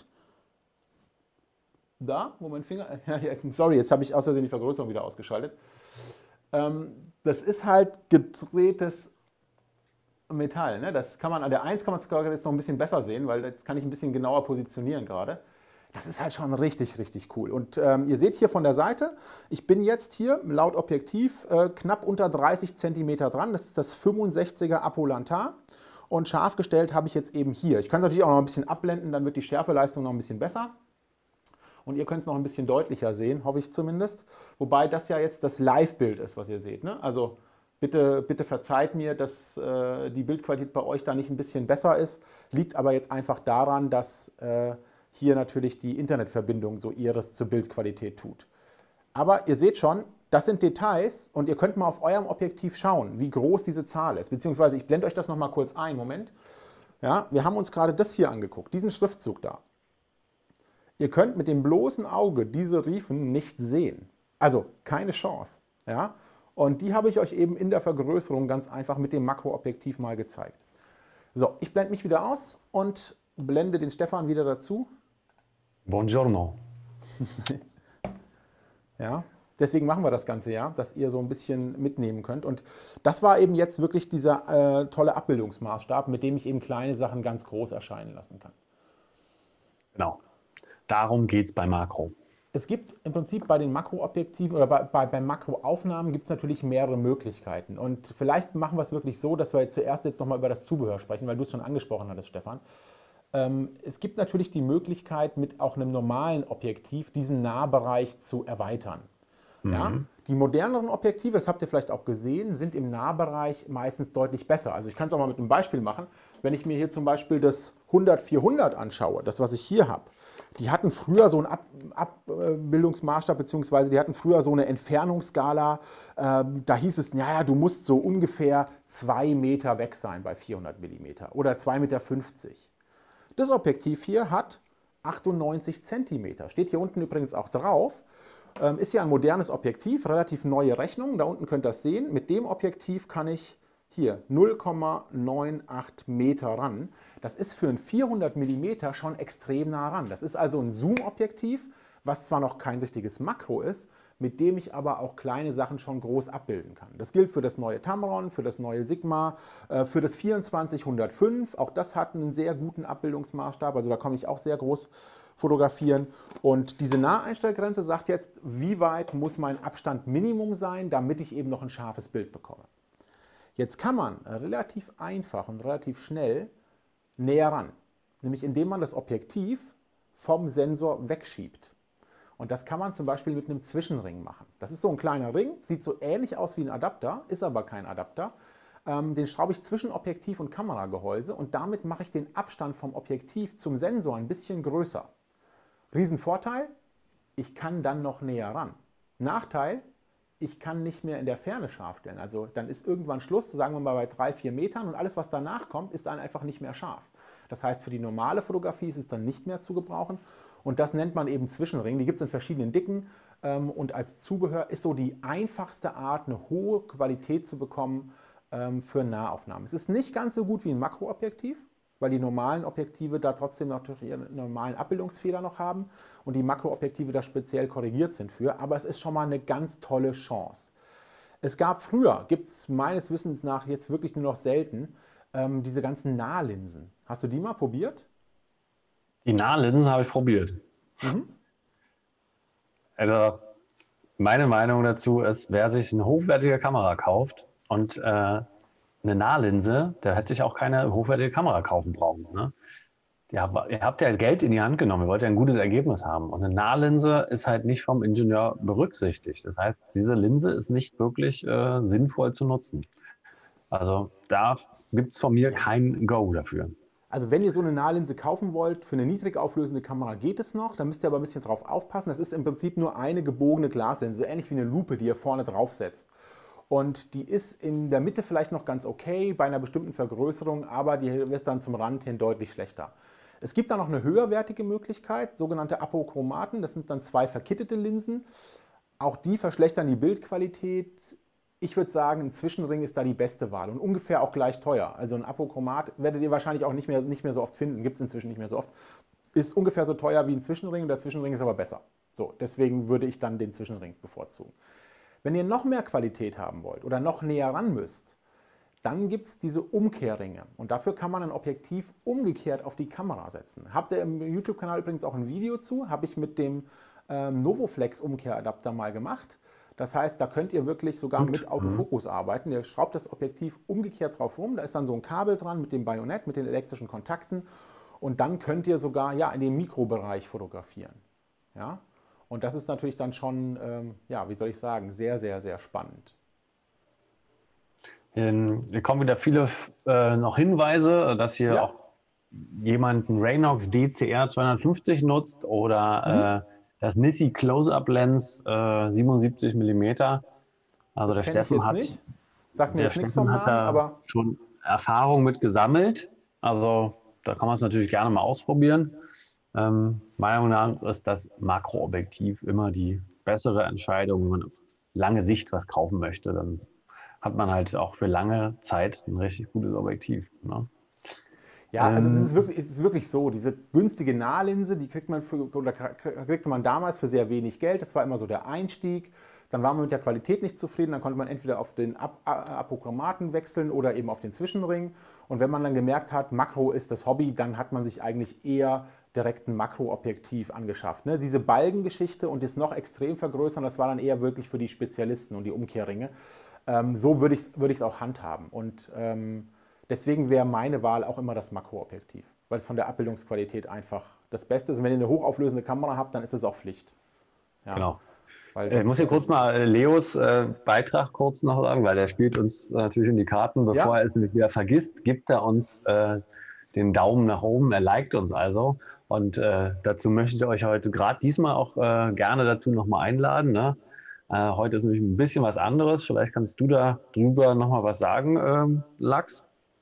Da, wo mein Finger, ja, ja, sorry, jetzt habe ich aus Versehen die Vergrößerung wieder ausgeschaltet. Ähm, das ist halt gedrehtes Metall. Ne? Das kann man an der eins kann man es jetzt noch ein bisschen besser sehen, weil jetzt kann ich ein bisschen genauer positionieren gerade. Das ist halt schon richtig, richtig cool. Und ähm, ihr seht hier von der Seite, ich bin jetzt hier laut Objektiv äh, knapp unter dreißig Zentimeter dran. Das ist das fünfundsechziger Apulantar. Und scharf gestellt habe ich jetzt eben hier. Ich kann es natürlich auch noch ein bisschen abblenden, dann wird die Schärfeleistung noch ein bisschen besser. Und ihr könnt es noch ein bisschen deutlicher sehen, hoffe ich zumindest. Wobei das ja jetzt das Live-Bild ist, was ihr seht. Ne? Also bitte, bitte verzeiht mir, dass äh, die Bildqualität bei euch da nicht ein bisschen besser ist. Liegt aber jetzt einfach daran, dass äh, hier natürlich die Internetverbindung so ihres zur Bildqualität tut. Aber ihr seht schon, das sind Details und ihr könnt mal auf eurem Objektiv schauen, wie groß diese Zahl ist. Beziehungsweise ich blende euch das noch mal kurz ein. Moment. Ja, wir haben uns gerade das hier angeguckt, diesen Schriftzug da. Ihr könnt mit dem bloßen Auge diese Riefen nicht sehen. Also keine Chance. Ja? Und die habe ich euch eben in der Vergrößerung ganz einfach mit dem Makroobjektiv mal gezeigt. So, ich blende mich wieder aus und blende den Stefan wieder dazu. Buongiorno. Ja, deswegen machen wir das Ganze ja, dass ihr so ein bisschen mitnehmen könnt. Und das war eben jetzt wirklich dieser äh, tolle Abbildungsmaßstab, mit dem ich eben kleine Sachen ganz groß erscheinen lassen kann. Genau. Darum geht es bei Makro. Es gibt im Prinzip bei den Makroobjektiven oder bei, bei, bei Makroaufnahmen gibt es natürlich mehrere Möglichkeiten. Und vielleicht machen wir es wirklich so, dass wir jetzt zuerst jetzt nochmal über das Zubehör sprechen, weil du es schon angesprochen hattest, Stefan. Ähm, es gibt natürlich die Möglichkeit, mit auch einem normalen Objektiv diesen Nahbereich zu erweitern. Mhm. Ja? Die moderneren Objektive, das habt ihr vielleicht auch gesehen, sind im Nahbereich meistens deutlich besser. Also ich kann es auch mal mit einem Beispiel machen. Wenn ich mir hier zum Beispiel das hundert vierhundert anschaue, das was ich hier habe, die hatten früher so einen Ab Abbildungsmaßstab, beziehungsweise die hatten früher so eine Entfernungsskala. Ähm, da hieß es, naja, du musst so ungefähr zwei Meter weg sein bei vierhundert Millimeter oder zwei Meter fünfzig. Das Objektiv hier hat achtundneunzig Zentimeter. Steht hier unten übrigens auch drauf. Ähm, ist ja ein modernes Objektiv, relativ neue Rechnung. Da unten könnt ihr das sehen. Mit dem Objektiv kann ich hier null Komma achtundneunzig Meter ran. Das ist für ein vierhundert Millimeter schon extrem nah ran. Das ist also ein Zoom-Objektiv, was zwar noch kein richtiges Makro ist, mit dem ich aber auch kleine Sachen schon groß abbilden kann. Das gilt für das neue Tamron, für das neue Sigma, für das vierundzwanzig hundertfünf. Auch das hat einen sehr guten Abbildungsmaßstab, also da komme ich auch sehr groß fotografieren. Und diese Naheinstellgrenze sagt jetzt, wie weit muss mein Abstand Minimum sein, damit ich eben noch ein scharfes Bild bekomme. Jetzt kann man relativ einfach und relativ schnell näher ran, nämlich indem man das Objektiv vom Sensor wegschiebt. Und das kann man zum Beispiel mit einem Zwischenring machen. Das ist so ein kleiner Ring, sieht so ähnlich aus wie ein Adapter, ist aber kein Adapter. Ähm, den schraube ich zwischen Objektiv und Kameragehäuse und damit mache ich den Abstand vom Objektiv zum Sensor ein bisschen größer. Riesenvorteil, ich kann dann noch näher ran. Nachteil, ich kann nicht mehr in der Ferne scharf stellen. Also dann ist irgendwann Schluss, sagen wir mal bei drei, vier Metern und alles, was danach kommt, ist dann einfach nicht mehr scharf. Das heißt, für die normale Fotografie ist es dann nicht mehr zu gebrauchen. Und das nennt man eben Zwischenring. Die gibt es in verschiedenen Dicken. Ähm, und als Zubehör ist so die einfachste Art, eine hohe Qualität zu bekommen ähm, für Nahaufnahmen. Es ist nicht ganz so gut wie ein Makroobjektiv, weil die normalen Objektive da trotzdem natürlich ihren normalen Abbildungsfehler noch haben und die Makroobjektive da speziell korrigiert sind für. Aber es ist schon mal eine ganz tolle Chance. Es gab früher, gibt es meines Wissens nach jetzt wirklich nur noch selten, ähm, diese ganzen Nahlinsen. Hast du die mal probiert? Die Nahlinsen habe ich probiert. Mhm. Also meine Meinung dazu ist, wer sich eine hochwertige Kamera kauft und äh, eine Nahlinse, der hätte sich auch keine hochwertige Kamera kaufen brauchen. Ne? Ja, ihr habt ja Geld in die Hand genommen, ihr wollt ja ein gutes Ergebnis haben. Und eine Nahlinse ist halt nicht vom Ingenieur berücksichtigt. Das heißt, diese Linse ist nicht wirklich äh, sinnvoll zu nutzen. Also da gibt es von mir Ja. kein Go dafür. Also wenn ihr so eine Nahlinse kaufen wollt, für eine niedrig auflösende Kamera geht es noch, da müsst ihr aber ein bisschen drauf aufpassen. Das ist im Prinzip nur eine gebogene Glaslinse, so ähnlich wie eine Lupe, die ihr vorne drauf setzt. Und die ist in der Mitte vielleicht noch ganz okay, bei einer bestimmten Vergrößerung, aber die wird dann zum Rand hin deutlich schlechter. Es gibt da noch eine höherwertige Möglichkeit, sogenannte Apochromaten, das sind dann zwei verkittete Linsen. Auch die verschlechtern die Bildqualität. Ich würde sagen, ein Zwischenring ist da die beste Wahl und ungefähr auch gleich teuer. Also ein Apochromat werdet ihr wahrscheinlich auch nicht mehr, nicht mehr so oft finden, gibt es inzwischen nicht mehr so oft. Ist ungefähr so teuer wie ein Zwischenring, der Zwischenring ist aber besser. So, deswegen würde ich dann den Zwischenring bevorzugen. Wenn ihr noch mehr Qualität haben wollt oder noch näher ran müsst, dann gibt es diese Umkehrringe und dafür kann man ein Objektiv umgekehrt auf die Kamera setzen. Habt ihr im YouTube-Kanal übrigens auch ein Video zu, habe ich mit dem ähm, Novoflex Umkehradapter mal gemacht. Das heißt, da könnt ihr wirklich sogar Gut. mit Autofokus arbeiten. Ihr schraubt das Objektiv umgekehrt drauf rum, da ist dann so ein Kabel dran mit dem Bajonett, mit den elektrischen Kontakten und dann könnt ihr sogar ja, in den Mikrobereich fotografieren. Ja? Und das ist natürlich dann schon, ähm, ja, wie soll ich sagen, sehr, sehr, sehr spannend. Hier kommen wieder viele äh, noch Hinweise, dass hier Ja. auch jemand einen Raynox D C R zweihundertfünfzig nutzt oder äh, das Nissi Close-Up Lens äh, siebenundsiebzig Millimeter. Also Das der kenne ich Steffen jetzt hat, nicht. Sagt mir der jetzt nichts vom Steffen hat Namen, da aber schon Erfahrung mit gesammelt. Also da kann man es natürlich gerne mal ausprobieren. Ähm, meiner Meinung nach ist das Makroobjektiv immer die bessere Entscheidung, wenn man auf lange Sicht was kaufen möchte. Dann hat man halt auch für lange Zeit ein richtig gutes Objektiv. Ne? ja, also das Ähm, ist wirklich, es ist wirklich so, diese günstige Nahlinse, die kriegt man, für, oder kriegte man damals für sehr wenig Geld, das war immer so der Einstieg. Dann war man mit der Qualität nicht zufrieden, dann konnte man entweder auf den Ap Apochromaten wechseln oder eben auf den Zwischenring. Und wenn man dann gemerkt hat, Makro ist das Hobby, dann hat man sich eigentlich eher direkt ein Makroobjektiv angeschafft. Ne? Diese Balgengeschichte und das noch extrem vergrößern, das war dann eher wirklich für die Spezialisten und die Umkehrringe. Ähm, so würde ich es würd auch handhaben. Und ähm, deswegen wäre meine Wahl auch immer das Makroobjektiv, weil es von der Abbildungsqualität einfach das Beste ist. Und wenn ihr eine hochauflösende Kamera habt, dann ist es auch Pflicht. Ja. genau. Weil Ich sonst muss hier wäre- kurz mal äh, Leos äh, Beitrag kurz noch sagen, weil der spielt uns natürlich in die Karten. Bevor Ja. er es nämlich wieder vergisst, gibt er uns äh, den Daumen nach oben. Er liked uns also. Und äh, dazu möchte ich euch heute gerade diesmal auch äh, gerne dazu nochmal einladen. Ne? Äh, heute ist nämlich ein bisschen was anderes. Vielleicht kannst du da drüber nochmal was sagen, ähm, Lachs.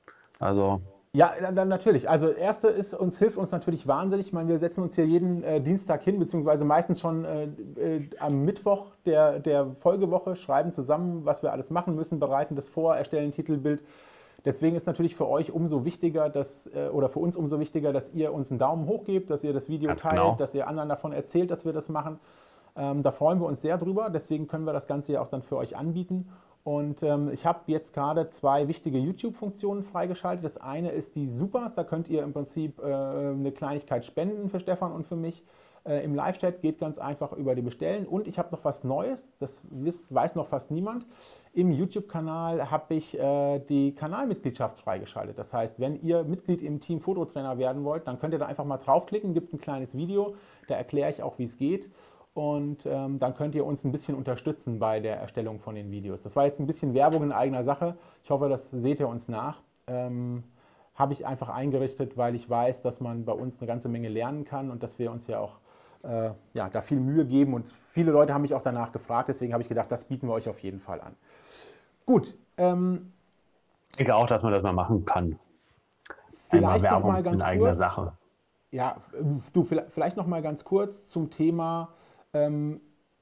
Also Ja, dann natürlich. Also erste ist, uns hilft uns natürlich wahnsinnig. Ich meine, wir setzen uns hier jeden äh, Dienstag hin, beziehungsweise meistens schon äh, äh, am Mittwoch der, der Folgewoche, schreiben zusammen, was wir alles machen müssen, bereiten das vor, erstellen ein Titelbild. Deswegen ist natürlich für euch umso wichtiger, dass, äh, oder für uns umso wichtiger, dass ihr uns einen Daumen hoch gebt, dass ihr das Video Ganz teilt, genau. dass ihr anderen davon erzählt, dass wir das machen. Ähm, da freuen wir uns sehr drüber. Deswegen können wir das Ganze ja auch dann für euch anbieten. Und ähm, ich habe jetzt gerade zwei wichtige YouTube-Funktionen freigeschaltet. Das eine ist die Supers, da könnt ihr im Prinzip äh, eine Kleinigkeit spenden für Stefan und für mich. Äh, Im Live-Chat geht ganz einfach über die Bestellen. Und ich habe noch was Neues, das wisst, weiß noch fast niemand. Im YouTube-Kanal habe ich äh, die Kanalmitgliedschaft freigeschaltet. Das heißt, wenn ihr Mitglied im Team Fototrainer werden wollt, dann könnt ihr da einfach mal draufklicken, gibt es ein kleines Video, da erkläre ich auch, wie es geht. Und ähm, dann könnt ihr uns ein bisschen unterstützen bei der Erstellung von den Videos. Das war jetzt ein bisschen Werbung in eigener Sache. Ich hoffe, das seht ihr uns nach. Ähm, habe ich einfach eingerichtet, weil ich weiß, dass man bei uns eine ganze Menge lernen kann und dass wir uns ja auch äh, ja, da viel Mühe geben. Und viele Leute haben mich auch danach gefragt. Deswegen habe ich gedacht, das bieten wir euch auf jeden Fall an. Gut. Ähm, ich denke auch, dass man das mal machen kann. vielleicht noch Werbung mal ganz in eigener kurz. Sache. Ja, du, vielleicht noch mal ganz kurz zum Thema, ähm,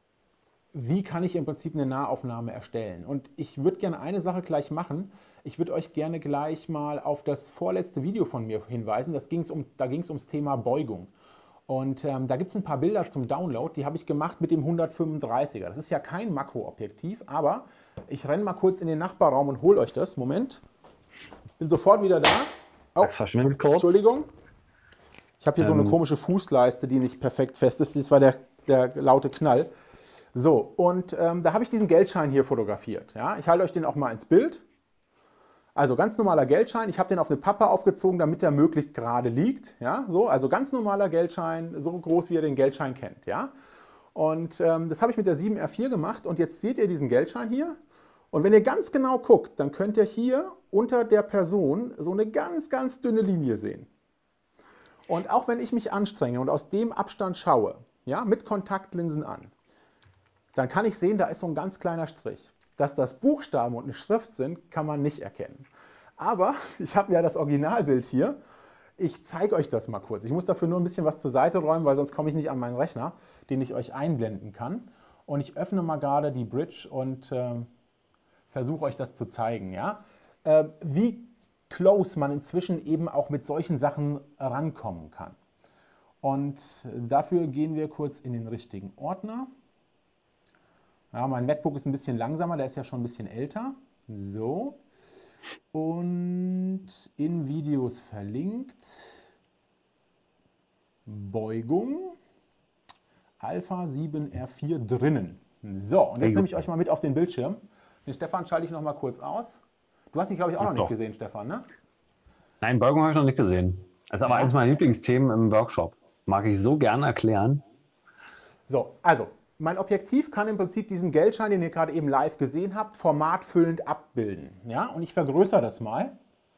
wie kann ich im Prinzip eine Nahaufnahme erstellen? Und ich würde gerne eine Sache gleich machen. Ich würde euch gerne gleich mal auf das vorletzte Video von mir hinweisen. Das ging's um, da ging es ums Thema Beugung. Und ähm, da gibt es ein paar Bilder zum Download, die habe ich gemacht mit dem hundertfünfunddreißiger. Das ist ja kein Makroobjektiv, aber ich renne mal kurz in den Nachbarraum und hole euch das. Moment. Bin sofort wieder da. Oh, das verschwindet kurz. Entschuldigung. Ich habe hier ähm. so eine komische Fußleiste, die nicht perfekt fest ist. Das war der, der laute Knall. So, und ähm, da habe ich diesen Geldschein hier fotografiert. Ja? Ich halte euch den auch mal ins Bild. Also ganz normaler Geldschein. Ich habe den auf eine Pappe aufgezogen, damit er möglichst gerade liegt. Ja? So, also ganz normaler Geldschein, so groß, wie ihr den Geldschein kennt. Ja? Und ähm, das habe ich mit der sieben R vier gemacht. Und jetzt seht ihr diesen Geldschein hier. Und wenn ihr ganz genau guckt, dann könnt ihr hier unter der Person so eine ganz, ganz dünne Linie sehen. Und auch wenn ich mich anstrenge und aus dem Abstand schaue, ja, mit Kontaktlinsen an, dann kann ich sehen, da ist so ein ganz kleiner Strich. Dass das Buchstaben und eine Schrift sind, kann man nicht erkennen. Aber ich habe ja das Originalbild hier. Ich zeige euch das mal kurz. Ich muss dafür nur ein bisschen was zur Seite räumen, weil sonst komme ich nicht an meinen Rechner, den ich euch einblenden kann. Und ich öffne mal gerade die Bridge und äh, versuche euch das zu zeigen. Ja? Äh, wie close man inzwischen eben auch mit solchen Sachen rankommen kann. Und dafür gehen wir kurz in den richtigen Ordner. Ja, mein MacBook ist ein bisschen langsamer, der ist ja schon ein bisschen älter. So. Und in Videos verlinkt. Beugung. Alpha sieben R vier drinnen. So, und jetzt nehme ich euch mal mit auf den Bildschirm. Den Stefan schalte ich noch mal kurz aus. Du hast ihn, glaube ich, auch noch nicht gesehen, Stefan, ne? Nein, Beugung habe ich noch nicht gesehen. Das ist aber ja eins meiner Lieblingsthemen im Workshop. Mag ich so gerne erklären. So, also, mein Objektiv kann im Prinzip diesen Geldschein, den ihr gerade eben live gesehen habt, formatfüllend abbilden. Ja? Und ich vergrößere das mal.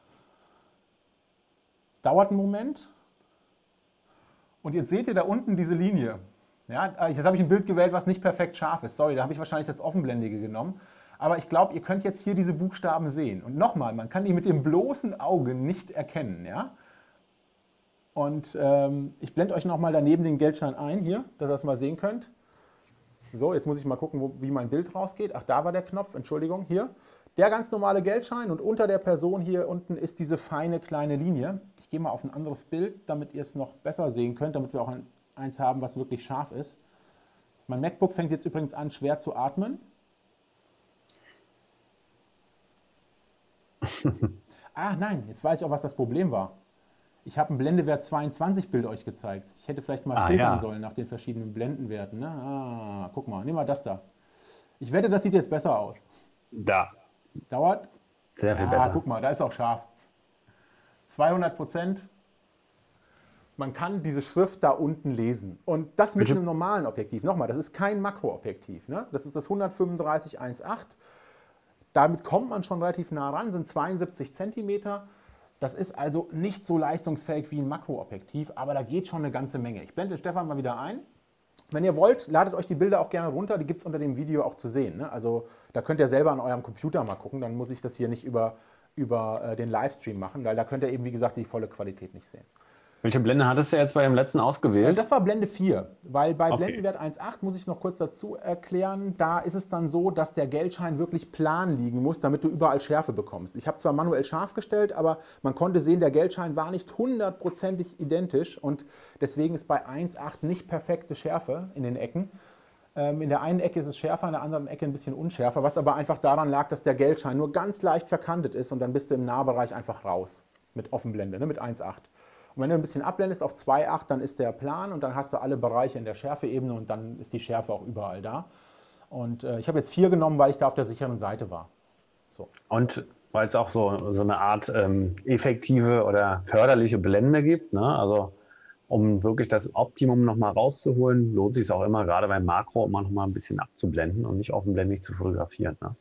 Dauert einen Moment. Und jetzt seht ihr da unten diese Linie. Ja? Jetzt habe ich ein Bild gewählt, was nicht perfekt scharf ist. Sorry, da habe ich wahrscheinlich das Offenblendige genommen. Aber ich glaube, ihr könnt jetzt hier diese Buchstaben sehen. Und nochmal, man kann die mit dem bloßen Auge nicht erkennen. Ja? Und ähm, ich blende euch nochmal daneben den Geldschein ein, hier, dass ihr das mal sehen könnt. So, jetzt muss ich mal gucken, wo, wie mein Bild rausgeht. Ach, da war der Knopf, Entschuldigung, hier. Der ganz normale Geldschein und unter der Person hier unten ist diese feine kleine Linie. Ich gehe mal auf ein anderes Bild, damit ihr es noch besser sehen könnt, damit wir auch ein, eins haben, was wirklich scharf ist. Mein MacBook fängt jetzt übrigens an, schwer zu atmen. Ah, nein, jetzt weiß ich auch, was das Problem war. Ich habe ein Blendewert zweiundzwanzig Bild euch gezeigt. Ich hätte vielleicht mal ah, filtern ja. sollen nach den verschiedenen Blendenwerten. Ne? Ah, guck mal, nimm mal das da. Ich wette, das sieht jetzt besser aus. Da. Dauert? Sehr viel ja, besser. Guck mal, da ist auch scharf. zweihundert Prozent. Man kann diese Schrift da unten lesen. Und das mit Bitte? einem normalen Objektiv. Nochmal, das ist kein Makroobjektiv. Ne? Das ist das hundertfünfunddreißig eins Komma acht. Damit kommt man schon relativ nah ran, sind zweiundsiebzig Zentimeter. Das ist also nicht so leistungsfähig wie ein Makroobjektiv, aber da geht schon eine ganze Menge. Ich blende Stefan mal wieder ein. Wenn ihr wollt, ladet euch die Bilder auch gerne runter, die gibt es unter dem Video auch zu sehen. Ne? Also da könnt ihr selber an eurem Computer mal gucken, dann muss ich das hier nicht über, über äh, den Livestream machen, weil da könnt ihr eben, wie gesagt, die volle Qualität nicht sehen. Welche Blende hattest du jetzt bei dem letzten ausgewählt? Das war Blende vier, weil bei okay. Blendenwert eins Komma acht muss ich noch kurz dazu erklären, da ist es dann so, dass der Geldschein wirklich plan liegen muss, damit du überall Schärfe bekommst. Ich habe zwar manuell scharf gestellt, aber man konnte sehen, der Geldschein war nicht hundertprozentig identisch und deswegen ist bei eins Komma acht nicht perfekte Schärfe in den Ecken. Ähm, in der einen Ecke ist es schärfer, in der anderen Ecke ein bisschen unschärfer, was aber einfach daran lag, dass der Geldschein nur ganz leicht verkantet ist und dann bist du im Nahbereich einfach raus mit Offenblende, ne, mit eins Komma acht. Und wenn du ein bisschen abblendest auf zwei Komma acht, dann ist der plan und dann hast du alle Bereiche in der Schärfeebene und dann ist die Schärfe auch überall da. Und äh, ich habe jetzt vier genommen, weil ich da auf der sicheren Seite war. So. Und weil es auch so, so eine Art ähm, effektive oder förderliche Blende gibt, ne? Also um wirklich das Optimum nochmal rauszuholen, lohnt sich es auch immer, gerade beim Makro, immer noch mal ein bisschen abzublenden und nicht offenblendig zu fotografieren. Ne?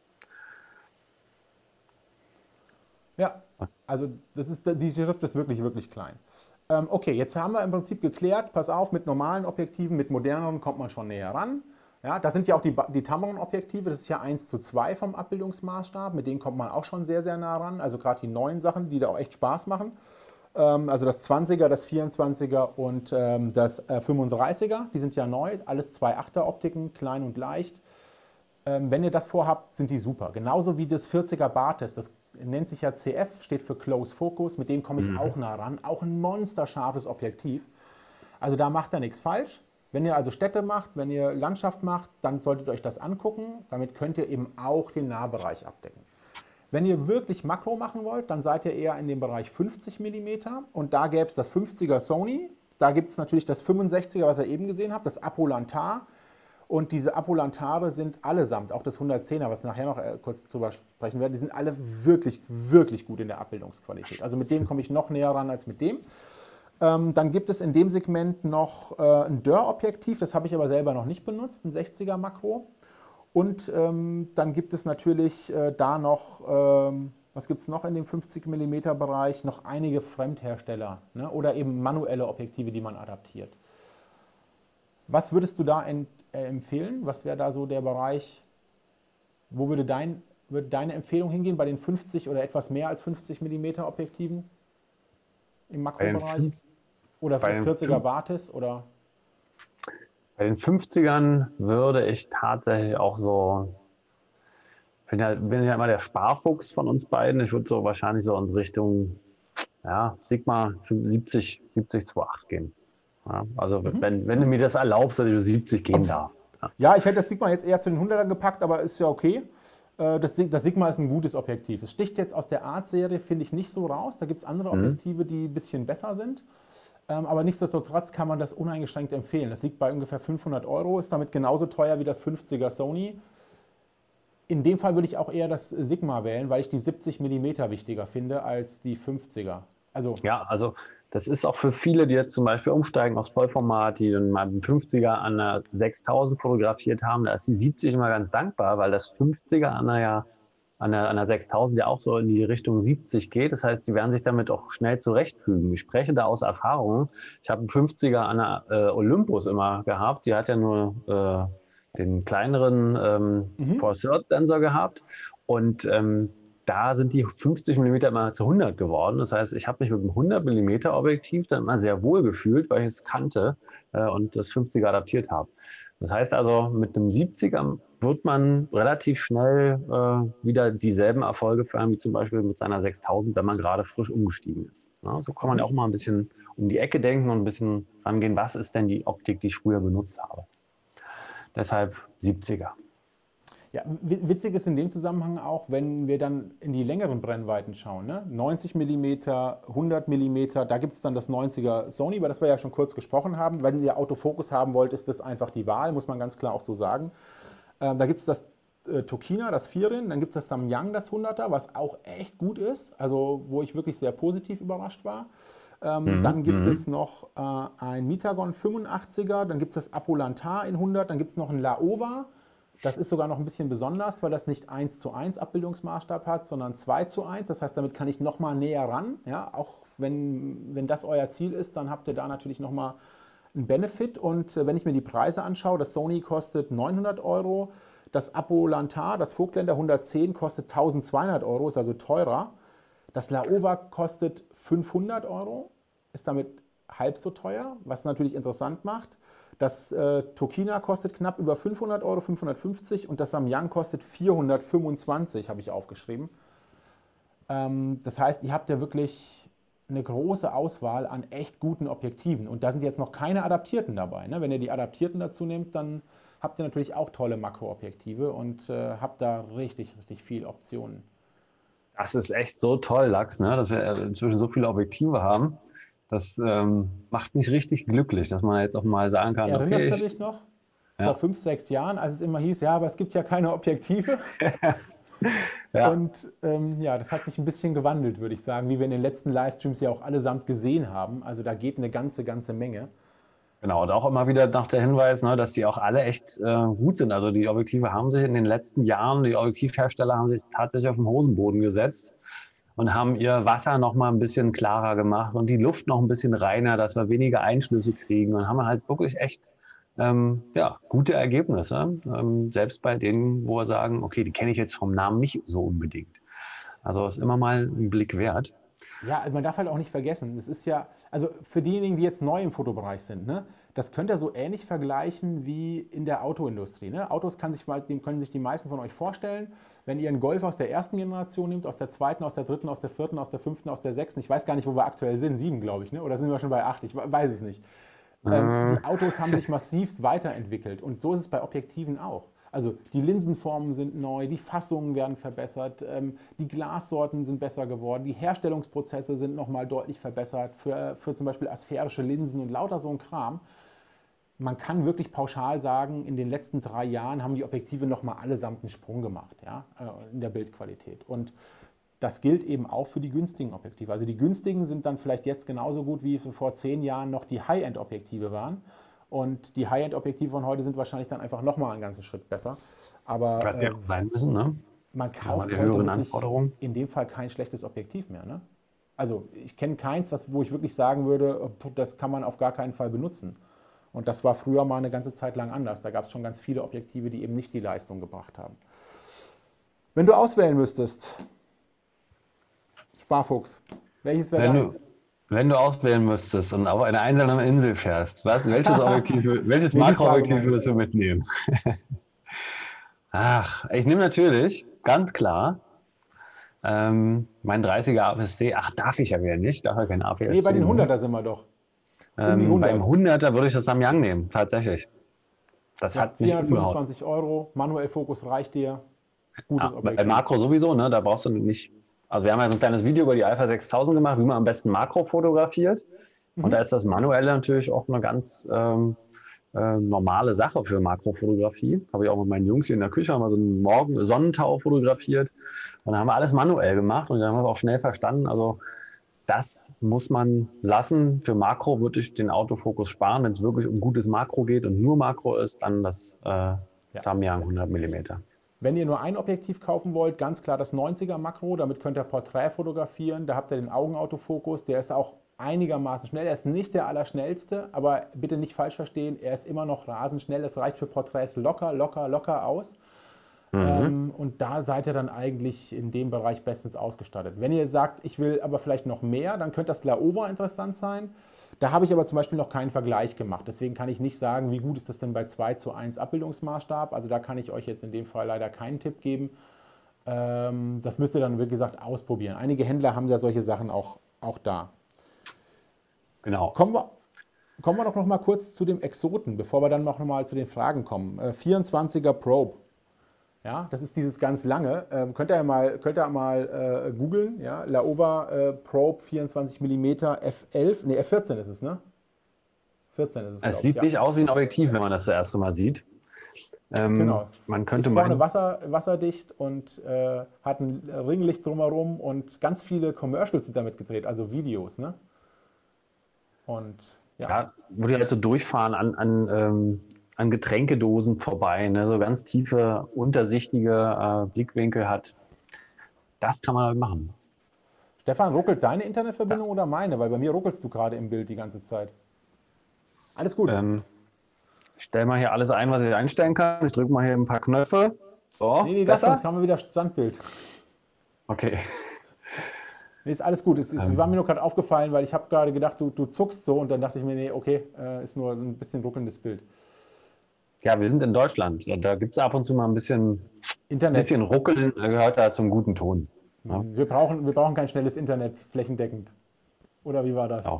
Ja, also das ist, die Schrift ist wirklich, wirklich klein. Ähm, okay, jetzt haben wir im Prinzip geklärt, pass auf, mit normalen Objektiven, mit moderneren kommt man schon näher ran. Ja, das sind ja auch die, die Tamron-Objektive, das ist ja eins zu zwei vom Abbildungsmaßstab, mit denen kommt man auch schon sehr, sehr nah ran. Also gerade die neuen Sachen, die da auch echt Spaß machen. Ähm, also das zwanziger, das vierundzwanziger und ähm, das äh, fünfunddreißiger, die sind ja neu, alles zwei Komma achter Optiken, klein und leicht. Ähm, wenn ihr das vorhabt, sind die super. Genauso wie das vierziger Batis, das nennt sich ja C F, steht für Close Focus, mit dem komme ich mhm. auch nah ran. Auch ein monsterscharfes Objektiv. Also da macht er nichts falsch. Wenn ihr also Städte macht, wenn ihr Landschaft macht, dann solltet ihr euch das angucken. Damit könnt ihr eben auch den Nahbereich abdecken. Wenn ihr wirklich Makro machen wollt, dann seid ihr eher in dem Bereich fünfzig Millimeter und da gäbe es das fünfziger Sony, da gibt es natürlich das fünfundsechziger, was ihr eben gesehen habt, das Apolantar und diese Apolantare sind allesamt, auch das hundertzehner, was wir nachher noch kurz drüber sprechen werden, die sind alle wirklich, wirklich gut in der Abbildungsqualität. Also mit dem komme ich noch näher ran als mit dem. Ähm, dann gibt es in dem Segment noch äh, ein Dörr-Objektiv, das habe ich aber selber noch nicht benutzt, ein sechziger Makro. Und ähm, dann gibt es natürlich äh, da noch, ähm, was gibt es noch in dem fünfzig Millimeter Bereich, noch einige Fremdhersteller, ne? Oder eben manuelle Objektive, die man adaptiert. Was würdest du da in, äh, empfehlen? Was wäre da so der Bereich, wo würde, dein, würde deine Empfehlung hingehen bei den fünfzig oder etwas mehr als fünfzig Millimeter Objektiven im Makrobereich? Oder für vierziger Batis oder... Bei den fünfzigern würde ich tatsächlich auch so, ich bin ja, bin ja immer der Sparfuchs von uns beiden, ich würde so wahrscheinlich so in Richtung ja, Sigma siebzig, siebzig zwei Komma acht gehen. Ja, also mhm. wenn, wenn du mir das erlaubst, dass ich siebzig gehen darf. Ja. ja, ich hätte das Sigma jetzt eher zu den hunderter gepackt, aber ist ja okay. Das, das Sigma ist ein gutes Objektiv. Es sticht jetzt aus der Art-Serie, finde ich, nicht so raus. Da gibt es andere Objektive, die ein bisschen besser sind. Aber nichtsdestotrotz kann man das uneingeschränkt empfehlen. Das liegt bei ungefähr fünfhundert Euro, ist damit genauso teuer wie das fünfziger Sony. In dem Fall würde ich auch eher das Sigma wählen, weil ich die siebzig Millimeter wichtiger finde als die fünfziger. Also ja, also das ist auch für viele, die jetzt zum Beispiel umsteigen aus Vollformat, die dann mal den fünfziger an der sechstausend fotografiert haben, da ist die siebzig immer ganz dankbar, weil das fünfziger an der ja an der, an der sechstausend ja auch so in die Richtung siebzig geht. Das heißt, sie werden sich damit auch schnell zurechtfügen. Ich spreche da aus Erfahrung. Ich habe einen fünfziger an der äh, Olympus immer gehabt. Die hat ja nur äh, den kleineren ähm, mhm. For-Cert-Sensor gehabt. Und ähm, da sind die fünfzig Millimeter immer zu hundert geworden. Das heißt, ich habe mich mit dem hundert Millimeter Objektiv dann immer sehr wohl gefühlt, weil ich es kannte äh, und das fünfziger adaptiert habe. Das heißt also, mit einem siebziger wird man relativ schnell äh, wieder dieselben Erfolge feiern, wie zum Beispiel mit seiner sechstausend, wenn man gerade frisch umgestiegen ist. Ja, so kann man ja auch mal ein bisschen um die Ecke denken und ein bisschen rangehen, was ist denn die Optik, die ich früher benutzt habe. Deshalb siebziger. Ja, witzig ist in dem Zusammenhang auch, wenn wir dann in die längeren Brennweiten schauen, ne? neunzig Millimeter, hundert Millimeter, da gibt es dann das neunziger Sony, über das wir ja schon kurz gesprochen haben. Wenn ihr Autofokus haben wollt, ist das einfach die Wahl, muss man ganz klar auch so sagen. Ähm, da gibt es das äh, Tokina, das Vierin, dann gibt es das Samyang, das hunderter, was auch echt gut ist, also wo ich wirklich sehr positiv überrascht war. Ähm, mhm. Dann gibt mhm. es noch äh, ein Mitagon fünfundachtziger, dann gibt es das Apolantar in hundert, dann gibt es noch ein Laowa. Das ist sogar noch ein bisschen besonders, weil das nicht eins zu eins Abbildungsmaßstab hat, sondern zwei zu eins. Das heißt, damit kann ich noch mal näher ran. Ja, auch wenn, wenn das euer Ziel ist, dann habt ihr da natürlich noch mal einen Benefit. Und äh, wenn ich mir die Preise anschaue, das Sony kostet neunhundert Euro, das Apolantar, das Vogtländer hundertzehn kostet eintausendzweihundert Euro, ist also teurer. Das Laowa kostet fünfhundert Euro, ist damit halb so teuer, was natürlich interessant macht. Das äh, Tokina kostet knapp über fünfhundert Euro, fünfhundertfünfzig, und das Samyang kostet vierhundertfünfundzwanzig, habe ich aufgeschrieben. Ähm, das heißt, ihr habt ja wirklich eine große Auswahl an echt guten Objektiven. Und da sind jetzt noch keine adaptierten dabei. Ne? Wenn ihr die adaptierten dazu nehmt, dann habt ihr natürlich auch tolle Makroobjektive und äh, habt da richtig, richtig viele Optionen. Das ist echt so toll, Lachs, ne? Dass wir inzwischen so viele Objektive haben. Das ähm, macht mich richtig glücklich, dass man jetzt auch mal sagen kann, erinnerst okay, du dich noch? Ja. Vor fünf, sechs Jahren, als es immer hieß, ja, aber es gibt ja keine Objektive. Ja. Und ähm, ja, das hat sich ein bisschen gewandelt, würde ich sagen, wie wir in den letzten Livestreams ja auch allesamt gesehen haben. Also da geht eine ganze, ganze Menge. Genau, und auch immer wieder noch der Hinweis, ne, dass die auch alle echt äh, gut sind. Also die Objektive haben sich in den letzten Jahren, die Objektivhersteller haben sich tatsächlich auf den Hosenboden gesetzt und haben ihr Wasser noch mal ein bisschen klarer gemacht und die Luft noch ein bisschen reiner, dass wir weniger Einschlüsse kriegen. Und haben wir halt wirklich echt ähm, ja, gute Ergebnisse, ähm, selbst bei denen, wo wir sagen, okay, die kenne ich jetzt vom Namen nicht so unbedingt. Also ist immer mal ein Blick wert. Ja, also man darf halt auch nicht vergessen, es ist ja, also für diejenigen, die jetzt neu im Fotobereich sind, ne, das könnt ihr so ähnlich vergleichen wie in der Autoindustrie. Ne? Autos kann sich, dem können sich die meisten von euch vorstellen. Wenn ihr einen Golf aus der ersten Generation nehmt, aus der zweiten, aus der dritten, aus der vierten, aus der fünften, aus der sechsten, ich weiß gar nicht, wo wir aktuell sind, sieben glaube ich, ne? Oder sind wir schon bei acht, ich weiß es nicht. Ähm, die Autos haben sich massiv weiterentwickelt und so ist es bei Objektiven auch. Also die Linsenformen sind neu, die Fassungen werden verbessert, ähm, die Glassorten sind besser geworden, die Herstellungsprozesse sind nochmal deutlich verbessert für, für zum Beispiel asphärische Linsen und lauter so ein Kram. Man kann wirklich pauschal sagen, in den letzten drei Jahren haben die Objektive nochmal allesamt einen Sprung gemacht, ja, in der Bildqualität. Und das gilt eben auch für die günstigen Objektive. Also die günstigen sind dann vielleicht jetzt genauso gut, wie vor zehn Jahren noch die High-End-Objektive waren. Und die High-End-Objektive von heute sind wahrscheinlich dann einfach nochmal einen ganzen Schritt besser. Aber was sie äh, auch sein müssen, ne? man kauft die heute höheren wirklich Anforderungen. in dem Fall kein schlechtes Objektiv mehr. Ne? Also ich kenne keins, was, wo ich wirklich sagen würde, das kann man auf gar keinen Fall benutzen. Und das war früher mal eine ganze Zeit lang anders. Da gab es schon ganz viele Objektive, die eben nicht die Leistung gebracht haben. Wenn du auswählen müsstest, Sparfuchs, welches wäre deins? Wenn du auswählen müsstest und auf eine einsame Insel fährst, was, welches Objektiv, welches Makroobjektiv würdest du mitnehmen? Ach, ich nehme natürlich, ganz klar, ähm, mein dreißiger A P S C. Ach, darf ich ja wieder nicht, darf ja kein A P S C. Nee, bei den hunderter sind wir doch. Um ähm, beim hunderter würde ich das Samyang nehmen, tatsächlich. Das ja, hat nicht vierhundertfünfundzwanzig Euro, manuell Fokus reicht dir. Gutes ja, Objektiv. Bei Makro sowieso, ne? Da brauchst du nicht. Also wir haben ja so ein kleines Video über die Alpha sechstausend gemacht, wie man am besten Makro fotografiert. Mhm. Und da ist das Manuelle natürlich auch eine ganz ähm, äh, normale Sache für Makrofotografie. Habe ich auch mit meinen Jungs hier in der Küche haben wir so einen Morgen Sonnentau fotografiert. Und dann haben wir alles manuell gemacht und dann haben wir es auch schnell verstanden. Also das muss man lassen. Für Makro würde ich den Autofokus sparen. Wenn es wirklich um gutes Makro geht und nur Makro ist, dann das äh, ja. Samyang hundert Millimeter. Wenn ihr nur ein Objektiv kaufen wollt, ganz klar das neunziger Makro. Damit könnt ihr Porträt fotografieren. Da habt ihr den Augenautofokus. Der ist auch einigermaßen schnell. Er ist nicht der allerschnellste, aber bitte nicht falsch verstehen. Er ist immer noch rasend schnell. Das reicht für Porträts locker, locker, locker aus. Mhm. Ähm, und da seid ihr dann eigentlich in dem Bereich bestens ausgestattet. Wenn ihr sagt, ich will aber vielleicht noch mehr, dann könnte das Laowa interessant sein. Da habe ich aber zum Beispiel noch keinen Vergleich gemacht. Deswegen kann ich nicht sagen, wie gut ist das denn bei zwei zu eins Abbildungsmaßstab. Also da kann ich euch jetzt in dem Fall leider keinen Tipp geben. Ähm, das müsst ihr dann, wie gesagt, ausprobieren. Einige Händler haben ja solche Sachen auch, auch da. Genau. Kommen wir, kommen wir doch noch mal kurz zu dem Exoten, bevor wir dann noch mal zu den Fragen kommen. Äh, vierundzwanziger Probe. Ja, das ist dieses ganz lange. Ähm, könnt ihr mal, könnt ihr mal äh, googeln. Ja? Laowa äh, Probe vierundzwanzig Millimeter F elf. Ne, F vierzehn ist es, ne? vierzehn ist es. Es sieht ich, nicht ja. aus wie ein Objektiv, wenn man das das erste Mal sieht. Ähm, genau. Man könnte ist vorne meinen, Wasser, wasserdicht und äh, hat ein Ringlicht drumherum und ganz viele Commercials sind damit gedreht, also Videos. Ne? Und ja. ja, würde ich halt so durchfahren an, an ähm, an Getränkedosen vorbei, ne? So ganz tiefe, untersichtige äh, Blickwinkel hat. Das kann man halt machen. Stefan, ruckelt deine Internetverbindung ja. oder meine? Weil bei mir ruckelst du gerade im Bild die ganze Zeit. Alles gut. Ähm, ich stelle mal hier alles ein, was ich einstellen kann. Ich drücke mal hier ein paar Knöpfe. So, nee, nee, lass uns, haben wir wieder Standbild. Okay. Nee, ist alles gut. Es, es ähm. war mir nur gerade aufgefallen, weil ich habe gerade gedacht, du, du zuckst so und dann dachte ich mir, nee, okay, äh, ist nur ein bisschen ruckelndes Bild. Ja, wir sind in Deutschland. Da gibt es ab und zu mal ein bisschen, Internet. bisschen Ruckeln, gehört da zum guten Ton. Ja. Wir, brauchen, wir brauchen kein schnelles Internet flächendeckend. Oder wie war das? Ja.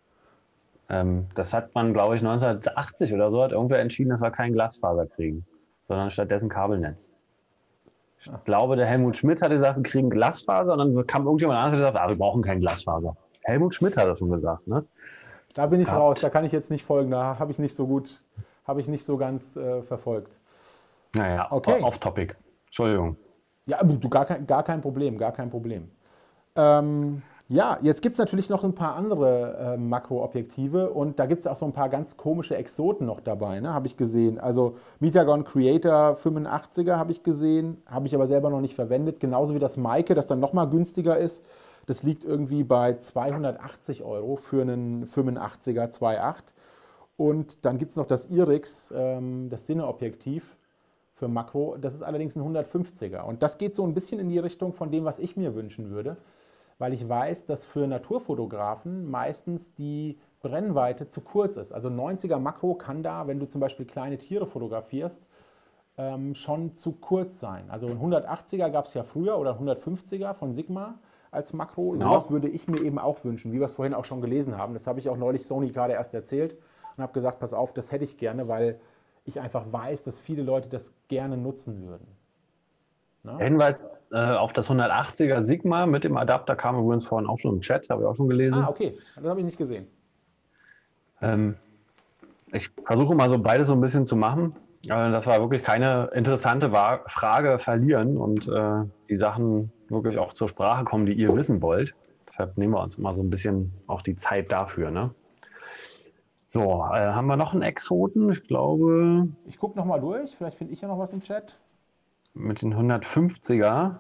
Ähm, das hat man, glaube ich, neunzehnhundertachtzig oder so, hat irgendwer entschieden, dass wir kein Glasfaser kriegen, sondern stattdessen Kabelnetz. Ich Ach. glaube, der Helmut Schmidt hat gesagt, wir kriegen Glasfaser und dann kam irgendjemand anderes und gesagt, ah, wir brauchen kein Glasfaser. Helmut Schmidt hat das schon gesagt. Ne? Da bin ich Gehabt. raus, da kann ich jetzt nicht folgen, da habe ich nicht so gut... Habe ich nicht so ganz äh, verfolgt. Naja, okay. Off-Topic. Entschuldigung. Ja, du, gar kein, gar kein Problem, gar kein Problem. Ähm, ja, jetzt gibt es natürlich noch ein paar andere äh, Makroobjektive und da gibt es auch so ein paar ganz komische Exoten noch dabei, ne, habe ich gesehen. Also Vitagon Creator fünfundachtziger habe ich gesehen, habe ich aber selber noch nicht verwendet. Genauso wie das Meike, das dann nochmal günstiger ist. Das liegt irgendwie bei zweihundertachtzig Euro für einen fünfundachtziger zwei Komma acht. Und dann gibt es noch das Irix, ähm, das Cine-Objektiv für Makro. Das ist allerdings ein hundertfünfziger. Und das geht so ein bisschen in die Richtung von dem, was ich mir wünschen würde. Weil ich weiß, dass für Naturfotografen meistens die Brennweite zu kurz ist. Also neunziger Makro kann da, wenn du zum Beispiel kleine Tiere fotografierst, ähm, schon zu kurz sein. Also ein hundertachtziger gab es ja früher oder ein hundertfünfziger von Sigma als Makro. Genau. Sowas würde ich mir eben auch wünschen, wie wir es vorhin auch schon gelesen haben. Das habe ich auch neulich Sony gerade erst erzählt. und habe gesagt, pass auf, das hätte ich gerne, weil ich einfach weiß, dass viele Leute das gerne nutzen würden. Na? Der Hinweis äh, auf das hundertachtziger Sigma mit dem Adapter kam übrigens vorhin auch schon im Chat, habe ich auch schon gelesen. Ah, okay, das habe ich nicht gesehen. Ähm, ich versuche mal so beides so ein bisschen zu machen. Äh, das war wirklich keine interessante Wa- Frage verlieren und äh, die Sachen wirklich auch zur Sprache kommen, die ihr wissen wollt. Deshalb nehmen wir uns mal so ein bisschen auch die Zeit dafür. Ne? So, äh, haben wir noch einen Exoten? Ich glaube... Ich gucke noch mal durch, vielleicht finde ich ja noch was im Chat. Mit den hundertfünfziger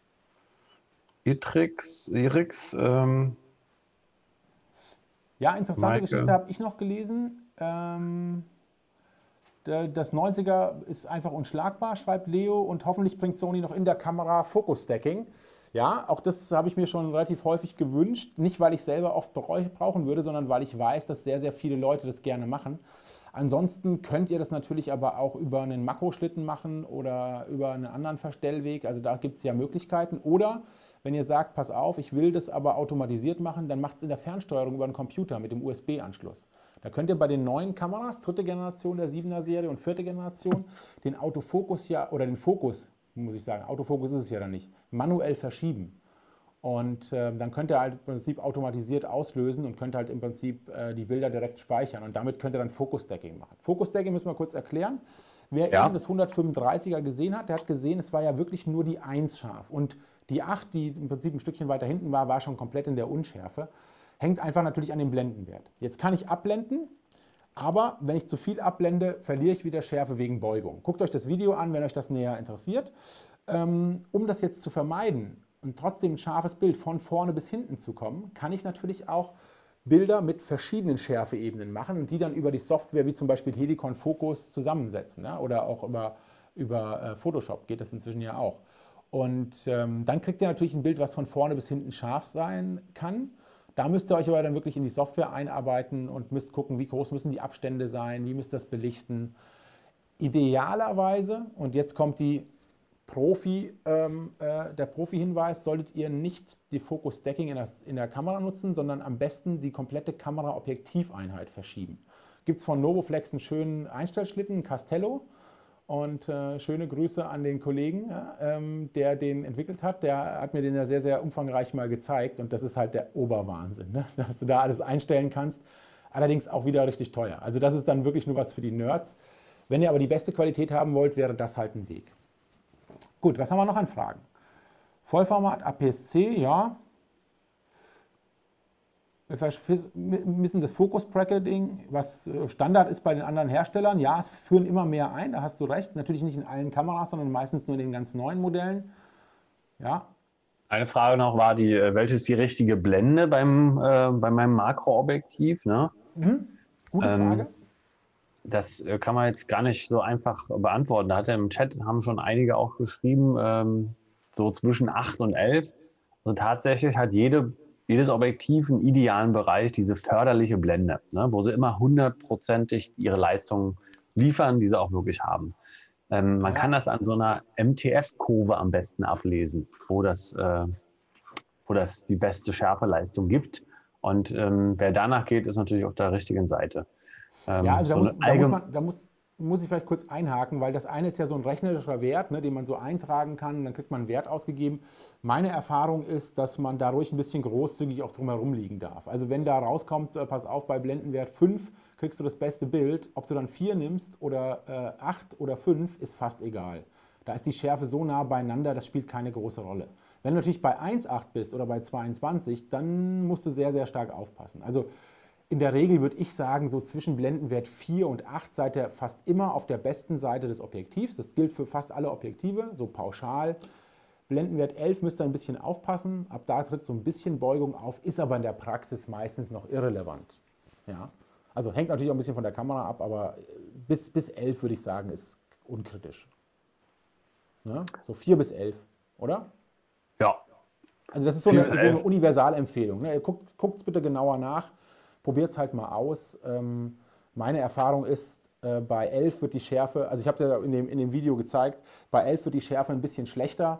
Itrix, Irix. Ähm, ja, interessante Maike. Geschichte habe ich noch gelesen. Ähm, der, das neunziger ist einfach unschlagbar, schreibt Leo, und hoffentlich bringt Sony noch in der Kamera Focus-Stacking. Ja, auch das habe ich mir schon relativ häufig gewünscht. Nicht, weil ich selber oft brauchen würde, sondern weil ich weiß, dass sehr, sehr viele Leute das gerne machen. Ansonsten könnt ihr das natürlich aber auch über einen Makroschlitten machen oder über einen anderen Verstellweg. Also da gibt es ja Möglichkeiten. Oder wenn ihr sagt, pass auf, ich will das aber automatisiert machen, dann macht es in der Fernsteuerung über einen Computer mit dem U S B-Anschluss. Da könnt ihr bei den neuen Kameras, dritte Generation der siebener Serie und vierte Generation, den Autofokus ja, oder den Fokus, muss ich sagen, Autofokus ist es ja dann nicht, manuell verschieben. Und äh, dann könnt ihr halt im Prinzip automatisiert auslösen und könnt halt im Prinzip äh, die Bilder direkt speichern. Und damit könnt ihr dann Focus-Stacking machen. Focus-Stacking müssen wir kurz erklären. Wer ja. eben das hundertfünfunddreißiger gesehen hat, der hat gesehen, es war ja wirklich nur die eins scharf. Und die acht, die im Prinzip ein Stückchen weiter hinten war, war schon komplett in der Unschärfe. Hängt einfach natürlich an dem Blendenwert. Jetzt kann ich abblenden, aber wenn ich zu viel abblende, verliere ich wieder Schärfe wegen Beugung. Guckt euch das Video an, wenn euch das näher interessiert. Ähm, um das jetzt zu vermeiden und trotzdem ein scharfes Bild von vorne bis hinten zu kommen, kann ich natürlich auch Bilder mit verschiedenen Schärfeebenen machen und die dann über die Software wie zum Beispiel Helicon Focus zusammensetzen. Ja? Oder auch über, über äh, Photoshop geht das inzwischen ja auch. Und ähm, dann kriegt ihr natürlich ein Bild, was von vorne bis hinten scharf sein kann. Da müsst ihr euch aber dann wirklich in die Software einarbeiten und müsst gucken, wie groß müssen die Abstände sein, wie müsst ihr das belichten. Idealerweise, und jetzt kommt die Profi, ähm, äh, der Profi-Hinweis, solltet ihr nicht die Focus-Stacking in, in der Kamera nutzen, sondern am besten die komplette Kamera-Objektiveinheit verschieben. Gibt es von Novoflex einen schönen Einstellschlitten, einen Castello, und äh, schöne Grüße an den Kollegen, ja, ähm, der den entwickelt hat. Der hat mir den ja sehr, sehr umfangreich mal gezeigt und das ist halt der Oberwahnsinn, ne? Dass du da alles einstellen kannst. Allerdings auch wieder richtig teuer. Also das ist dann wirklich nur was für die Nerds. Wenn ihr aber die beste Qualität haben wollt, wäre das halt ein Weg. Gut, was haben wir noch an Fragen? Vollformat A P S C, ja. Wir vermissen das Focus-Bracketing, was Standard ist bei den anderen Herstellern. Ja, es führen immer mehr ein, da hast du recht. Natürlich nicht in allen Kameras, sondern meistens nur in den ganz neuen Modellen. Ja. Eine Frage noch war, die, welche ist die richtige Blende beim, äh, bei meinem Makroobjektiv? Ne? Mhm. Gute Frage. Ähm, Das kann man jetzt gar nicht so einfach beantworten. Da hat er im Chat, haben schon einige auch geschrieben, ähm, so zwischen acht und elf. Also tatsächlich hat jede, jedes Objektiv einen idealen Bereich, diese förderliche Blende, ne, wo sie immer hundertprozentig ihre Leistung liefern, die sie auch wirklich haben. Ähm, man ja. kann das an so einer M T F-Kurve am besten ablesen, wo das, äh, wo das die beste Schärfeleistung gibt. Und ähm, wer danach geht, ist natürlich auf der richtigen Seite. Ja, also da, muss, da, muss, man, da muss, muss ich vielleicht kurz einhaken, weil das eine ist ja so ein rechnerischer Wert, ne, den man so eintragen kann, und dann kriegt man einen Wert ausgegeben. Meine Erfahrung ist, dass man da ruhig ein bisschen großzügig auch drumherum liegen darf. Also wenn da rauskommt, äh, pass auf, bei Blendenwert fünf kriegst du das beste Bild, ob du dann vier nimmst oder äh, acht oder fünf, ist fast egal. Da ist die Schärfe so nah beieinander, das spielt keine große Rolle. Wenn du natürlich bei eins Komma acht bist oder bei zweiundzwanzig, dann musst du sehr, sehr stark aufpassen. Also in der Regel würde ich sagen, so zwischen Blendenwert vier und acht seid ihr fast immer auf der besten Seite des Objektivs. Das gilt für fast alle Objektive, so pauschal. Blendenwert elf müsst ihr ein bisschen aufpassen. Ab da tritt so ein bisschen Beugung auf, ist aber in der Praxis meistens noch irrelevant. Ja? Also hängt natürlich auch ein bisschen von der Kamera ab, aber bis, bis elf würde ich sagen, ist unkritisch. Ne? So vier bis elf, oder? Ja. Also das ist so eine, so eine Universalempfehlung. Ne? Ihr guckt es bitte genauer nach. Probiert es halt mal aus. Ähm, meine Erfahrung ist, äh, bei elf wird die Schärfe, also ich habe es ja in dem, in dem Video gezeigt, bei elf wird die Schärfe ein bisschen schlechter.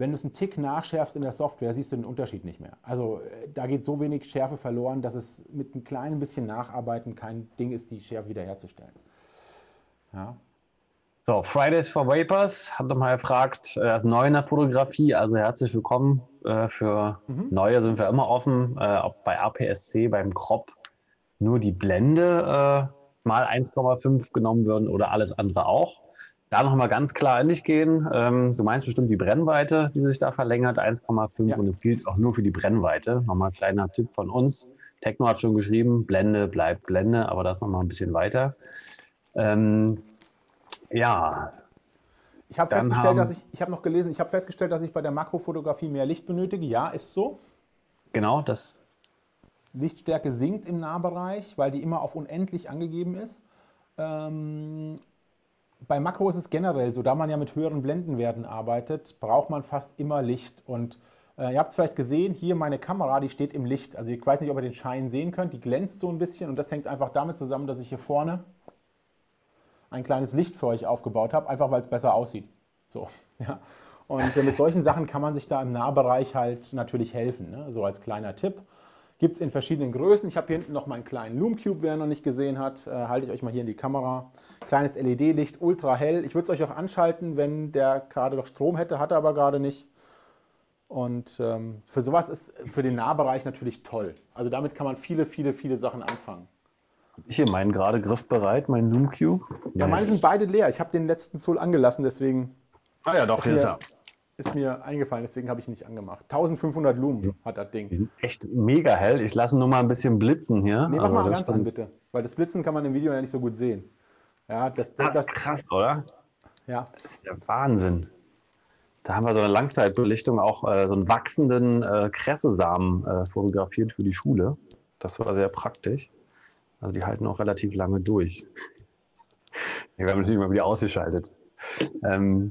wenn du es einen Tick nachschärfst in der Software, siehst du den Unterschied nicht mehr. Also da geht so wenig Schärfe verloren, dass es mit einem kleinen bisschen Nacharbeiten kein Ding ist, die Schärfe wiederherzustellen. Ja. So, Fridays for Vapors hat nochmal gefragt, er ist neu in der Fotografie, also herzlich willkommen. Äh, für mhm. Neue sind wir immer offen, äh, ob bei A P S C, beim Crop nur die Blende äh, mal eins Komma fünf genommen würden oder alles andere auch. Da nochmal ganz klar in dich gehen. Ähm, du meinst bestimmt die Brennweite, die sich da verlängert, eins Komma fünf ja. Und es gilt auch nur für die Brennweite. Nochmal ein kleiner Tipp von uns. Techno hat schon geschrieben, Blende bleibt Blende, aber das nochmal ein bisschen weiter. Ähm, Ja. Ich habe festgestellt, haben, dass ich, ich habe noch gelesen, ich habe festgestellt, dass ich bei der Makrofotografie mehr Licht benötige. Ja, ist so. Genau, das. Lichtstärke sinkt im Nahbereich, weil die immer auf unendlich angegeben ist. Ähm, bei Makro ist es generell so, da man ja mit höheren Blendenwerten arbeitet, braucht man fast immer Licht. Und äh, ihr habt es vielleicht gesehen, hier meine Kamera, die steht im Licht. Also ich weiß nicht, ob ihr den Schein sehen könnt, die glänzt so ein bisschen und das hängt einfach damit zusammen, dass ich hier vorne ein kleines Licht für euch aufgebaut habe, einfach weil es besser aussieht. So, ja. Und äh, mit solchen Sachen kann man sich da im Nahbereich halt natürlich helfen. Ne? So als kleiner Tipp. Gibt es in verschiedenen Größen. Ich habe hier hinten noch meinen kleinen Lume Cube, wer noch nicht gesehen hat. Äh, halte ich euch mal hier in die Kamera. Kleines L E D-Licht, ultra hell. Ich würde es euch auch anschalten, wenn der gerade noch Strom hätte, hat er aber gerade nicht. Und ähm, für sowas ist für den Nahbereich natürlich toll. Also damit kann man viele, viele, viele Sachen anfangen. Ich hier meinen gerade griffbereit, meinen Lume Cube. Ja, meine sind beide leer. Ich habe den letzten Zoll angelassen, deswegen. Ah ja, doch, hier ist er. Ist mir eingefallen, deswegen habe ich ihn nicht angemacht. eintausendfünfhundert Lumen hat das Ding. Echt mega hell. Ich lasse nur mal ein bisschen blitzen hier. Nee, mach also mal ganz an, bitte. Weil das Blitzen kann man im Video ja nicht so gut sehen. Ja, das, das, das ist krass, oder? Ja. Das ist der Wahnsinn. Da haben wir so eine Langzeitbelichtung, auch äh, so einen wachsenden äh, Kressesamen äh, fotografiert für die Schule. Das war sehr praktisch. Also die halten auch relativ lange durch. Die werden natürlich mal wieder ausgeschaltet. Ähm,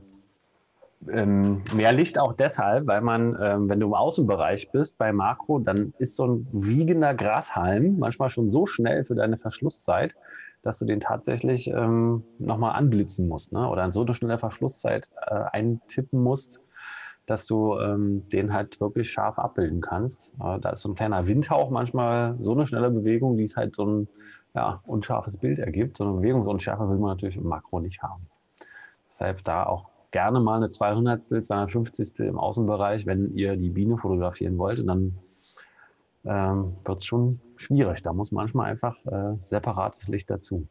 ähm, mehr Licht auch deshalb, weil man, ähm, wenn du im Außenbereich bist, bei Makro, dann ist so ein wiegender Grashalm manchmal schon so schnell für deine Verschlusszeit, dass du den tatsächlich ähm, nochmal anblitzen musst, ne? Oder in so eine schnelle Verschlusszeit äh, eintippen musst, dass du ähm, den halt wirklich scharf abbilden kannst. Äh, da ist so ein kleiner Windhauch manchmal so eine schnelle Bewegung, die es halt so ein ja, unscharfes Bild ergibt. So eine Bewegungsunschärfe will man natürlich im Makro nicht haben. Deshalb da auch gerne mal eine zweihundertstel, zweihundertfünfzigstel im Außenbereich, wenn ihr die Biene fotografieren wollt. Und dann ähm, wird es schon schwierig. Da muss manchmal einfach äh, separates Licht dazu.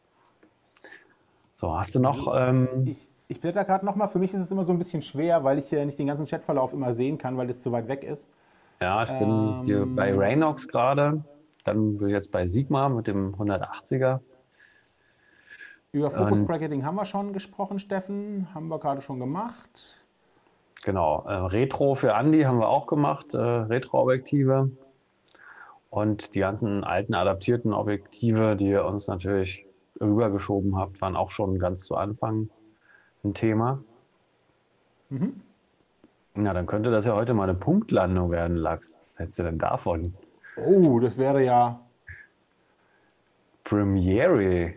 So, hast du noch... Ähm, ich Ich blätter gerade nochmal. Für mich ist es immer so ein bisschen schwer, weil ich ja nicht den ganzen Chatverlauf immer sehen kann, weil das zu weit weg ist. Ja, ich bin ähm, hier bei Raynox gerade. Dann bin ich jetzt bei Sigma mit dem hundertachtziger. Über Focus Bracketing haben wir schon gesprochen, Steffen. Haben wir gerade schon gemacht. Genau. Äh, Retro für Andi haben wir auch gemacht. Äh, Retro-Objektive. Und die ganzen alten adaptierten Objektive, die ihr uns natürlich rübergeschoben habt, waren auch schon ganz zu Anfang ein Thema. Mhm. Na, dann könnte das ja heute mal eine Punktlandung werden, Lachs. Was hältst du denn davon? Oh, das wäre ja... Premiere.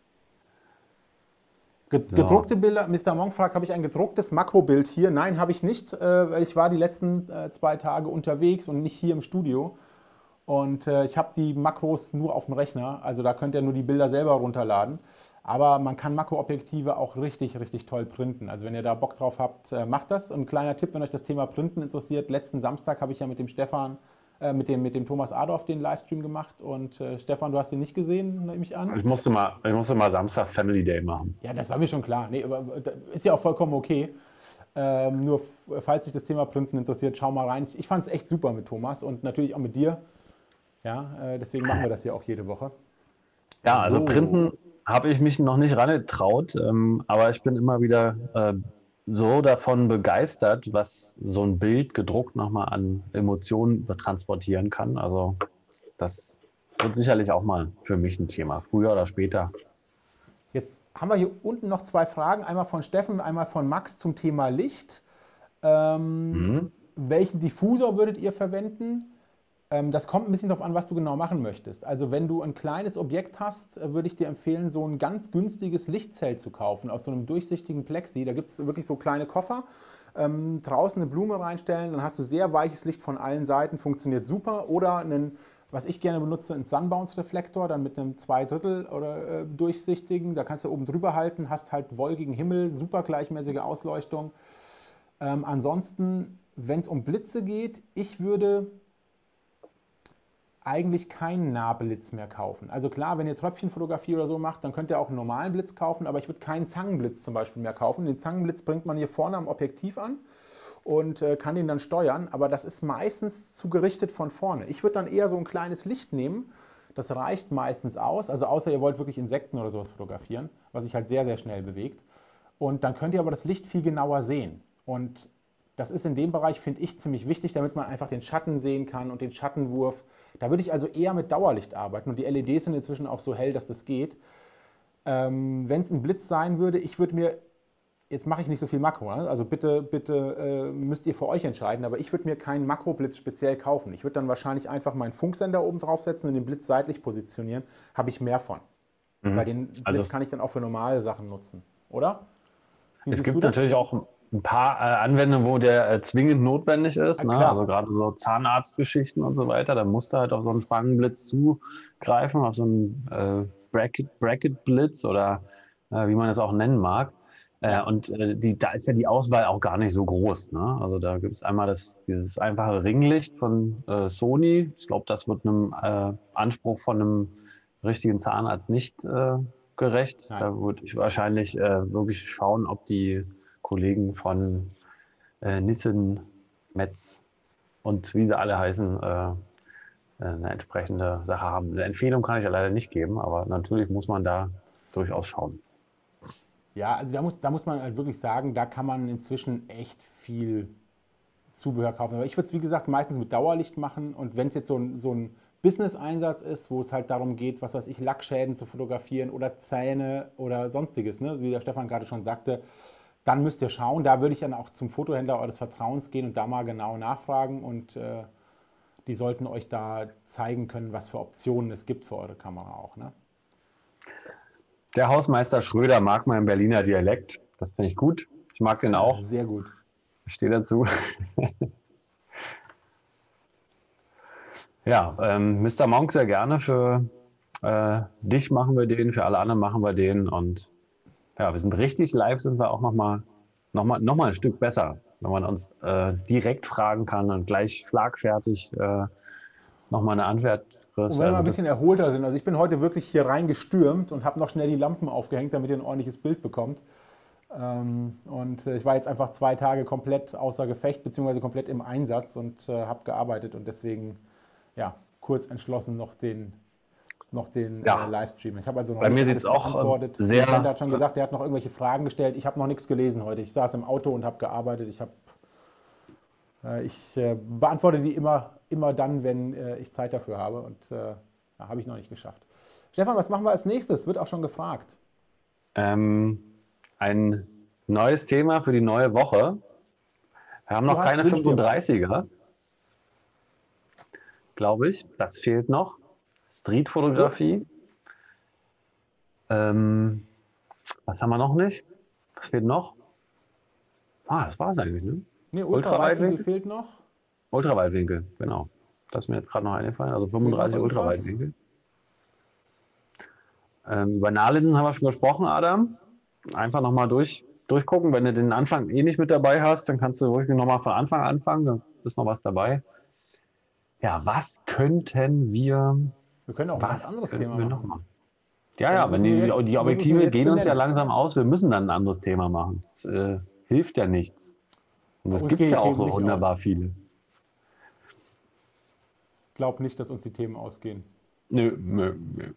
Gedruckte so. Bilder, Mister Monk fragt, habe ich ein gedrucktes Makrobild hier? Nein, habe ich nicht, äh, weil ich war die letzten äh, zwei Tage unterwegs und nicht hier im Studio. Und äh, ich habe die Makros nur auf dem Rechner, also da könnt ihr nur die Bilder selber runterladen. Aber man kann Makroobjektive auch richtig, richtig toll printen. Also wenn ihr da Bock drauf habt, äh, macht das. Und ein kleiner Tipp, wenn euch das Thema Printen interessiert. Letzten Samstag habe ich ja mit dem Stefan, äh, mit, dem, mit dem Thomas Adorf den Livestream gemacht. Und äh, Stefan, du hast ihn nicht gesehen, nehme ich an? Ich musste, mal, ich musste mal Samstag Family Day machen. Ja, das war mir schon klar. Nee, aber ist ja auch vollkommen okay. Ähm, nur falls sich das Thema Printen interessiert, schau mal rein. Ich, ich fand es echt super mit Thomas und natürlich auch mit dir. Ja, äh, deswegen machen wir das hier auch jede Woche. Ja, also so. Printen habe ich mich noch nicht rangetraut, ähm, aber ich bin immer wieder äh, so davon begeistert, was so ein Bild gedruckt nochmal an Emotionen transportieren kann. Also das wird sicherlich auch mal für mich ein Thema, früher oder später. Jetzt haben wir hier unten noch zwei Fragen, einmal von Steffen und einmal von Max zum Thema Licht. Ähm, mhm. Welchen Diffusor würdet ihr verwenden? Das kommt ein bisschen darauf an, was du genau machen möchtest. Also wenn du ein kleines Objekt hast, würde ich dir empfehlen, so ein ganz günstiges Lichtzelt zu kaufen aus so einem durchsichtigen Plexi. Da gibt es wirklich so kleine Koffer. Ähm, draußen eine Blume reinstellen, dann hast du sehr weiches Licht von allen Seiten, funktioniert super. Oder einen, was ich gerne benutze, einen Sunbounce-Reflektor, dann mit einem zwei Drittel oder äh, durchsichtigen. Da kannst du oben drüber halten, hast halt wolkigen Himmel, super gleichmäßige Ausleuchtung. Ähm, ansonsten, wenn es um Blitze geht, ich würde eigentlich keinen Nahblitz mehr kaufen. Also klar, wenn ihr Tröpfchenfotografie oder so macht, dann könnt ihr auch einen normalen Blitz kaufen, aber ich würde keinen Zangenblitz zum Beispiel mehr kaufen. Den Zangenblitz bringt man hier vorne am Objektiv an und äh, kann den dann steuern, aber das ist meistens zu gerichtet von vorne. Ich würde dann eher so ein kleines Licht nehmen, das reicht meistens aus, also außer ihr wollt wirklich Insekten oder sowas fotografieren, was sich halt sehr, sehr schnell bewegt. Und dann könnt ihr aber das Licht viel genauer sehen. Und das ist in dem Bereich, finde ich, ziemlich wichtig, damit man einfach den Schatten sehen kann und den Schattenwurf. Da würde ich also eher mit Dauerlicht arbeiten und die L E Ds sind inzwischen auch so hell, dass das geht. Ähm, wenn es ein Blitz sein würde, ich würde mir, jetzt mache ich nicht so viel Makro, ne? Also bitte, bitte äh, müsst ihr für euch entscheiden, aber ich würde mir keinen Makroblitz speziell kaufen. Ich würde dann wahrscheinlich einfach meinen Funksender oben draufsetzen und den Blitz seitlich positionieren, habe ich mehr von. Mhm. Weil den Blitz also kann ich dann auch für normale Sachen nutzen, oder? Wie es gibt natürlich auch ein paar äh, Anwendungen, wo der äh, zwingend notwendig ist, ja, ne? Also gerade so Zahnarztgeschichten und so weiter, da musst du halt auf so einen Spangenblitz zugreifen, auf so einen äh, Bracket, Bracket-Blitz oder äh, wie man es auch nennen mag. Äh, und äh, die, da ist ja die Auswahl auch gar nicht so groß, ne? Also da gibt es einmal das, dieses einfache Ringlicht von äh, Sony. Ich glaube, das wird einem äh, Anspruch von einem richtigen Zahnarzt nicht äh, gerecht. Nein. Da würde ich wahrscheinlich äh, wirklich schauen, ob die Kollegen von äh, Nissen, Metz und wie sie alle heißen, äh, eine entsprechende Sache haben. Eine Empfehlung kann ich ja leider nicht geben, aber natürlich muss man da durchaus schauen. Ja, also da muss, da muss man halt wirklich sagen, da kann man inzwischen echt viel Zubehör kaufen. Aber ich würde es, wie gesagt, meistens mit Dauerlicht machen und wenn es jetzt so ein, so ein Business-Einsatz ist, wo es halt darum geht, was weiß ich, Lackschäden zu fotografieren oder Zähne oder sonstiges, ne? Wie der Stefan gerade schon sagte, dann müsst ihr schauen. Da würde ich dann auch zum Fotohändler eures Vertrauens gehen und da mal genau nachfragen und äh, die sollten euch da zeigen können, was für Optionen es gibt für eure Kamera auch. Ne? Der Hausmeister Schröder mag meinen Berliner Dialekt. Das finde ich gut. Ich mag den auch. Sehr gut. Ich stehe dazu. Ja, ähm, Mister Monk sehr gerne. Für äh, dich machen wir den, für alle anderen machen wir den. Und ja, wir sind richtig live, sind wir auch nochmal noch mal, noch mal ein Stück besser, wenn man uns äh, direkt fragen kann und gleich schlagfertig äh, nochmal eine Antwort. Und wenn wir ein bisschen erholter sind. Also ich bin heute wirklich hier reingestürmt und habe noch schnell die Lampen aufgehängt, damit ihr ein ordentliches Bild bekommt. Ähm, und ich war jetzt einfach zwei Tage komplett außer Gefecht, beziehungsweise komplett im Einsatz und äh, habe gearbeitet und deswegen ja, kurz entschlossen noch den, noch den ja. äh, Livestream. Ich habe also noch Bei nicht mir sieht es auch beantwortet. sehr... Der hat schon gesagt, er hat noch irgendwelche Fragen gestellt. Ich habe noch nichts gelesen heute. Ich saß im Auto und habe gearbeitet. Ich, hab, äh, ich äh, beantworte die immer, immer dann, wenn äh, ich Zeit dafür habe und äh, ja, habe ich noch nicht geschafft. Stefan, was machen wir als nächstes? Wird auch schon gefragt. Ähm, ein neues Thema für die neue Woche. Wir haben noch keine fünfunddreißiger. Glaube ich. Das fehlt noch. Streetfotografie. Ja. Ähm, was haben wir noch nicht? Was fehlt noch? Ah, das war es eigentlich, ne? Nee, Ultraweitwinkel fehlt noch. Ultraweitwinkel, genau. Das ist mir jetzt gerade noch eingefallen. Also fünfunddreißig Ultraweitwinkel. Ähm, über Nahlinsen haben wir schon gesprochen, Adam. Einfach nochmal durch, durchgucken. Wenn du den Anfang eh nicht mit dabei hast, dann kannst du ruhig nochmal von Anfang anfangen. Da ist noch was dabei. Ja, was könnten wir... Wir können auch ein ganz anderes Thema machen. Noch machen. Ja, ja, wenn die, jetzt, die Objektive gehen uns ja langsam aus. Wir müssen dann ein anderes Thema machen. Das äh, hilft ja nichts. Und das gibt ja auch so wunderbar viele. Ich glaube nicht, dass uns die Themen ausgehen. Nö, nö, nö.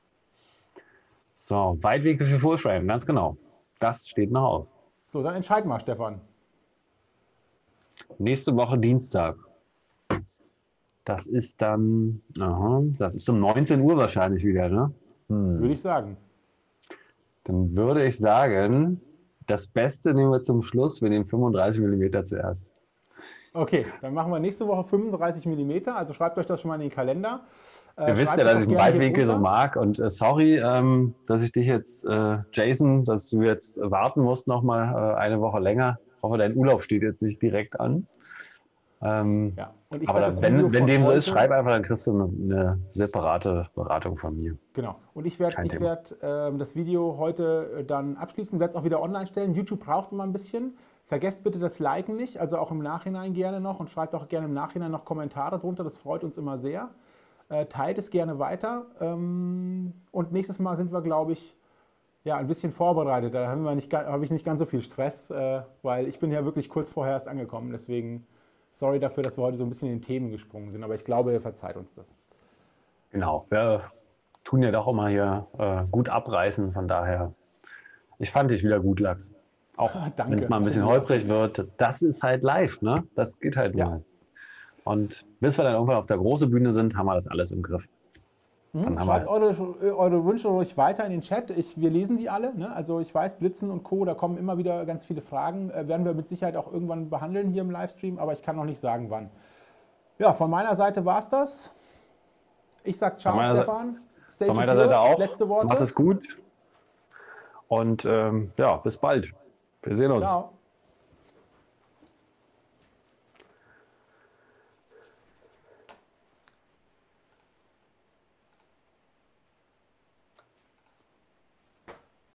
So, Weitwinkel für Fullframe, ganz genau. Das steht noch aus. So, dann entscheid mal, Stefan. Nächste Woche Dienstag. Das ist dann, aha, das ist um neunzehn Uhr wahrscheinlich wieder, ne? Hm. Würde ich sagen. Dann würde ich sagen, das Beste nehmen wir zum Schluss, wir nehmen fünfunddreißig Millimeter zuerst. Okay, dann machen wir nächste Woche fünfunddreißig Millimeter, also schreibt euch das schon mal in den Kalender. Äh, Ihr wisst ja, dass ich den Weitwinkel so mag und äh, sorry, ähm, dass ich dich jetzt, äh, Jason, dass du jetzt warten musst noch mal äh, eine Woche länger. hoffe, dein Urlaub steht jetzt nicht direkt an. Ähm, ja. Und ich aber das wenn, wenn dem so heute, ist, schreib einfach, dann kriegst du eine, eine separate Beratung von mir. Genau. Und ich werde ich werd, ähm, das Video heute dann abschließen, werde es auch wieder online stellen. YouTube braucht immer ein bisschen. Vergesst bitte das Liken nicht, also auch im Nachhinein gerne noch und schreibt auch gerne im Nachhinein noch Kommentare drunter, das freut uns immer sehr. Äh, teilt es gerne weiter ähm, und nächstes Mal sind wir, glaube ich, ja, ein bisschen vorbereitet. Da haben wir nicht, habe ich nicht ganz so viel Stress, äh, weil ich bin ja wirklich kurz vorher erst angekommen, deswegen sorry dafür, dass wir heute so ein bisschen in den Themen gesprungen sind, aber ich glaube, ihr verzeiht uns das. Genau, wir tun ja doch immer hier äh, gut abreißen, von daher, ich fand dich wieder gut, Lachs. Auch wenn es mal ein bisschen holprig wird, das ist halt live, ne? Das geht halt ja. mal. Und bis wir dann irgendwann auf der großen Bühne sind, haben wir das alles im Griff. Hm, schreibt eure, eure Wünsche ruhig weiter in den Chat. Ich, wir lesen sie alle. Ne? Also ich weiß, Blitzen und Co., da kommen immer wieder ganz viele Fragen. Äh, werden wir mit Sicherheit auch irgendwann behandeln hier im Livestream, aber ich kann noch nicht sagen, wann. Ja, von meiner Seite war es das. Ich sage ciao, von Stefan. Stage von meiner Seite auch. Letzte Worte. Macht es gut. Und ähm, ja, bis bald. Wir sehen uns. Ciao.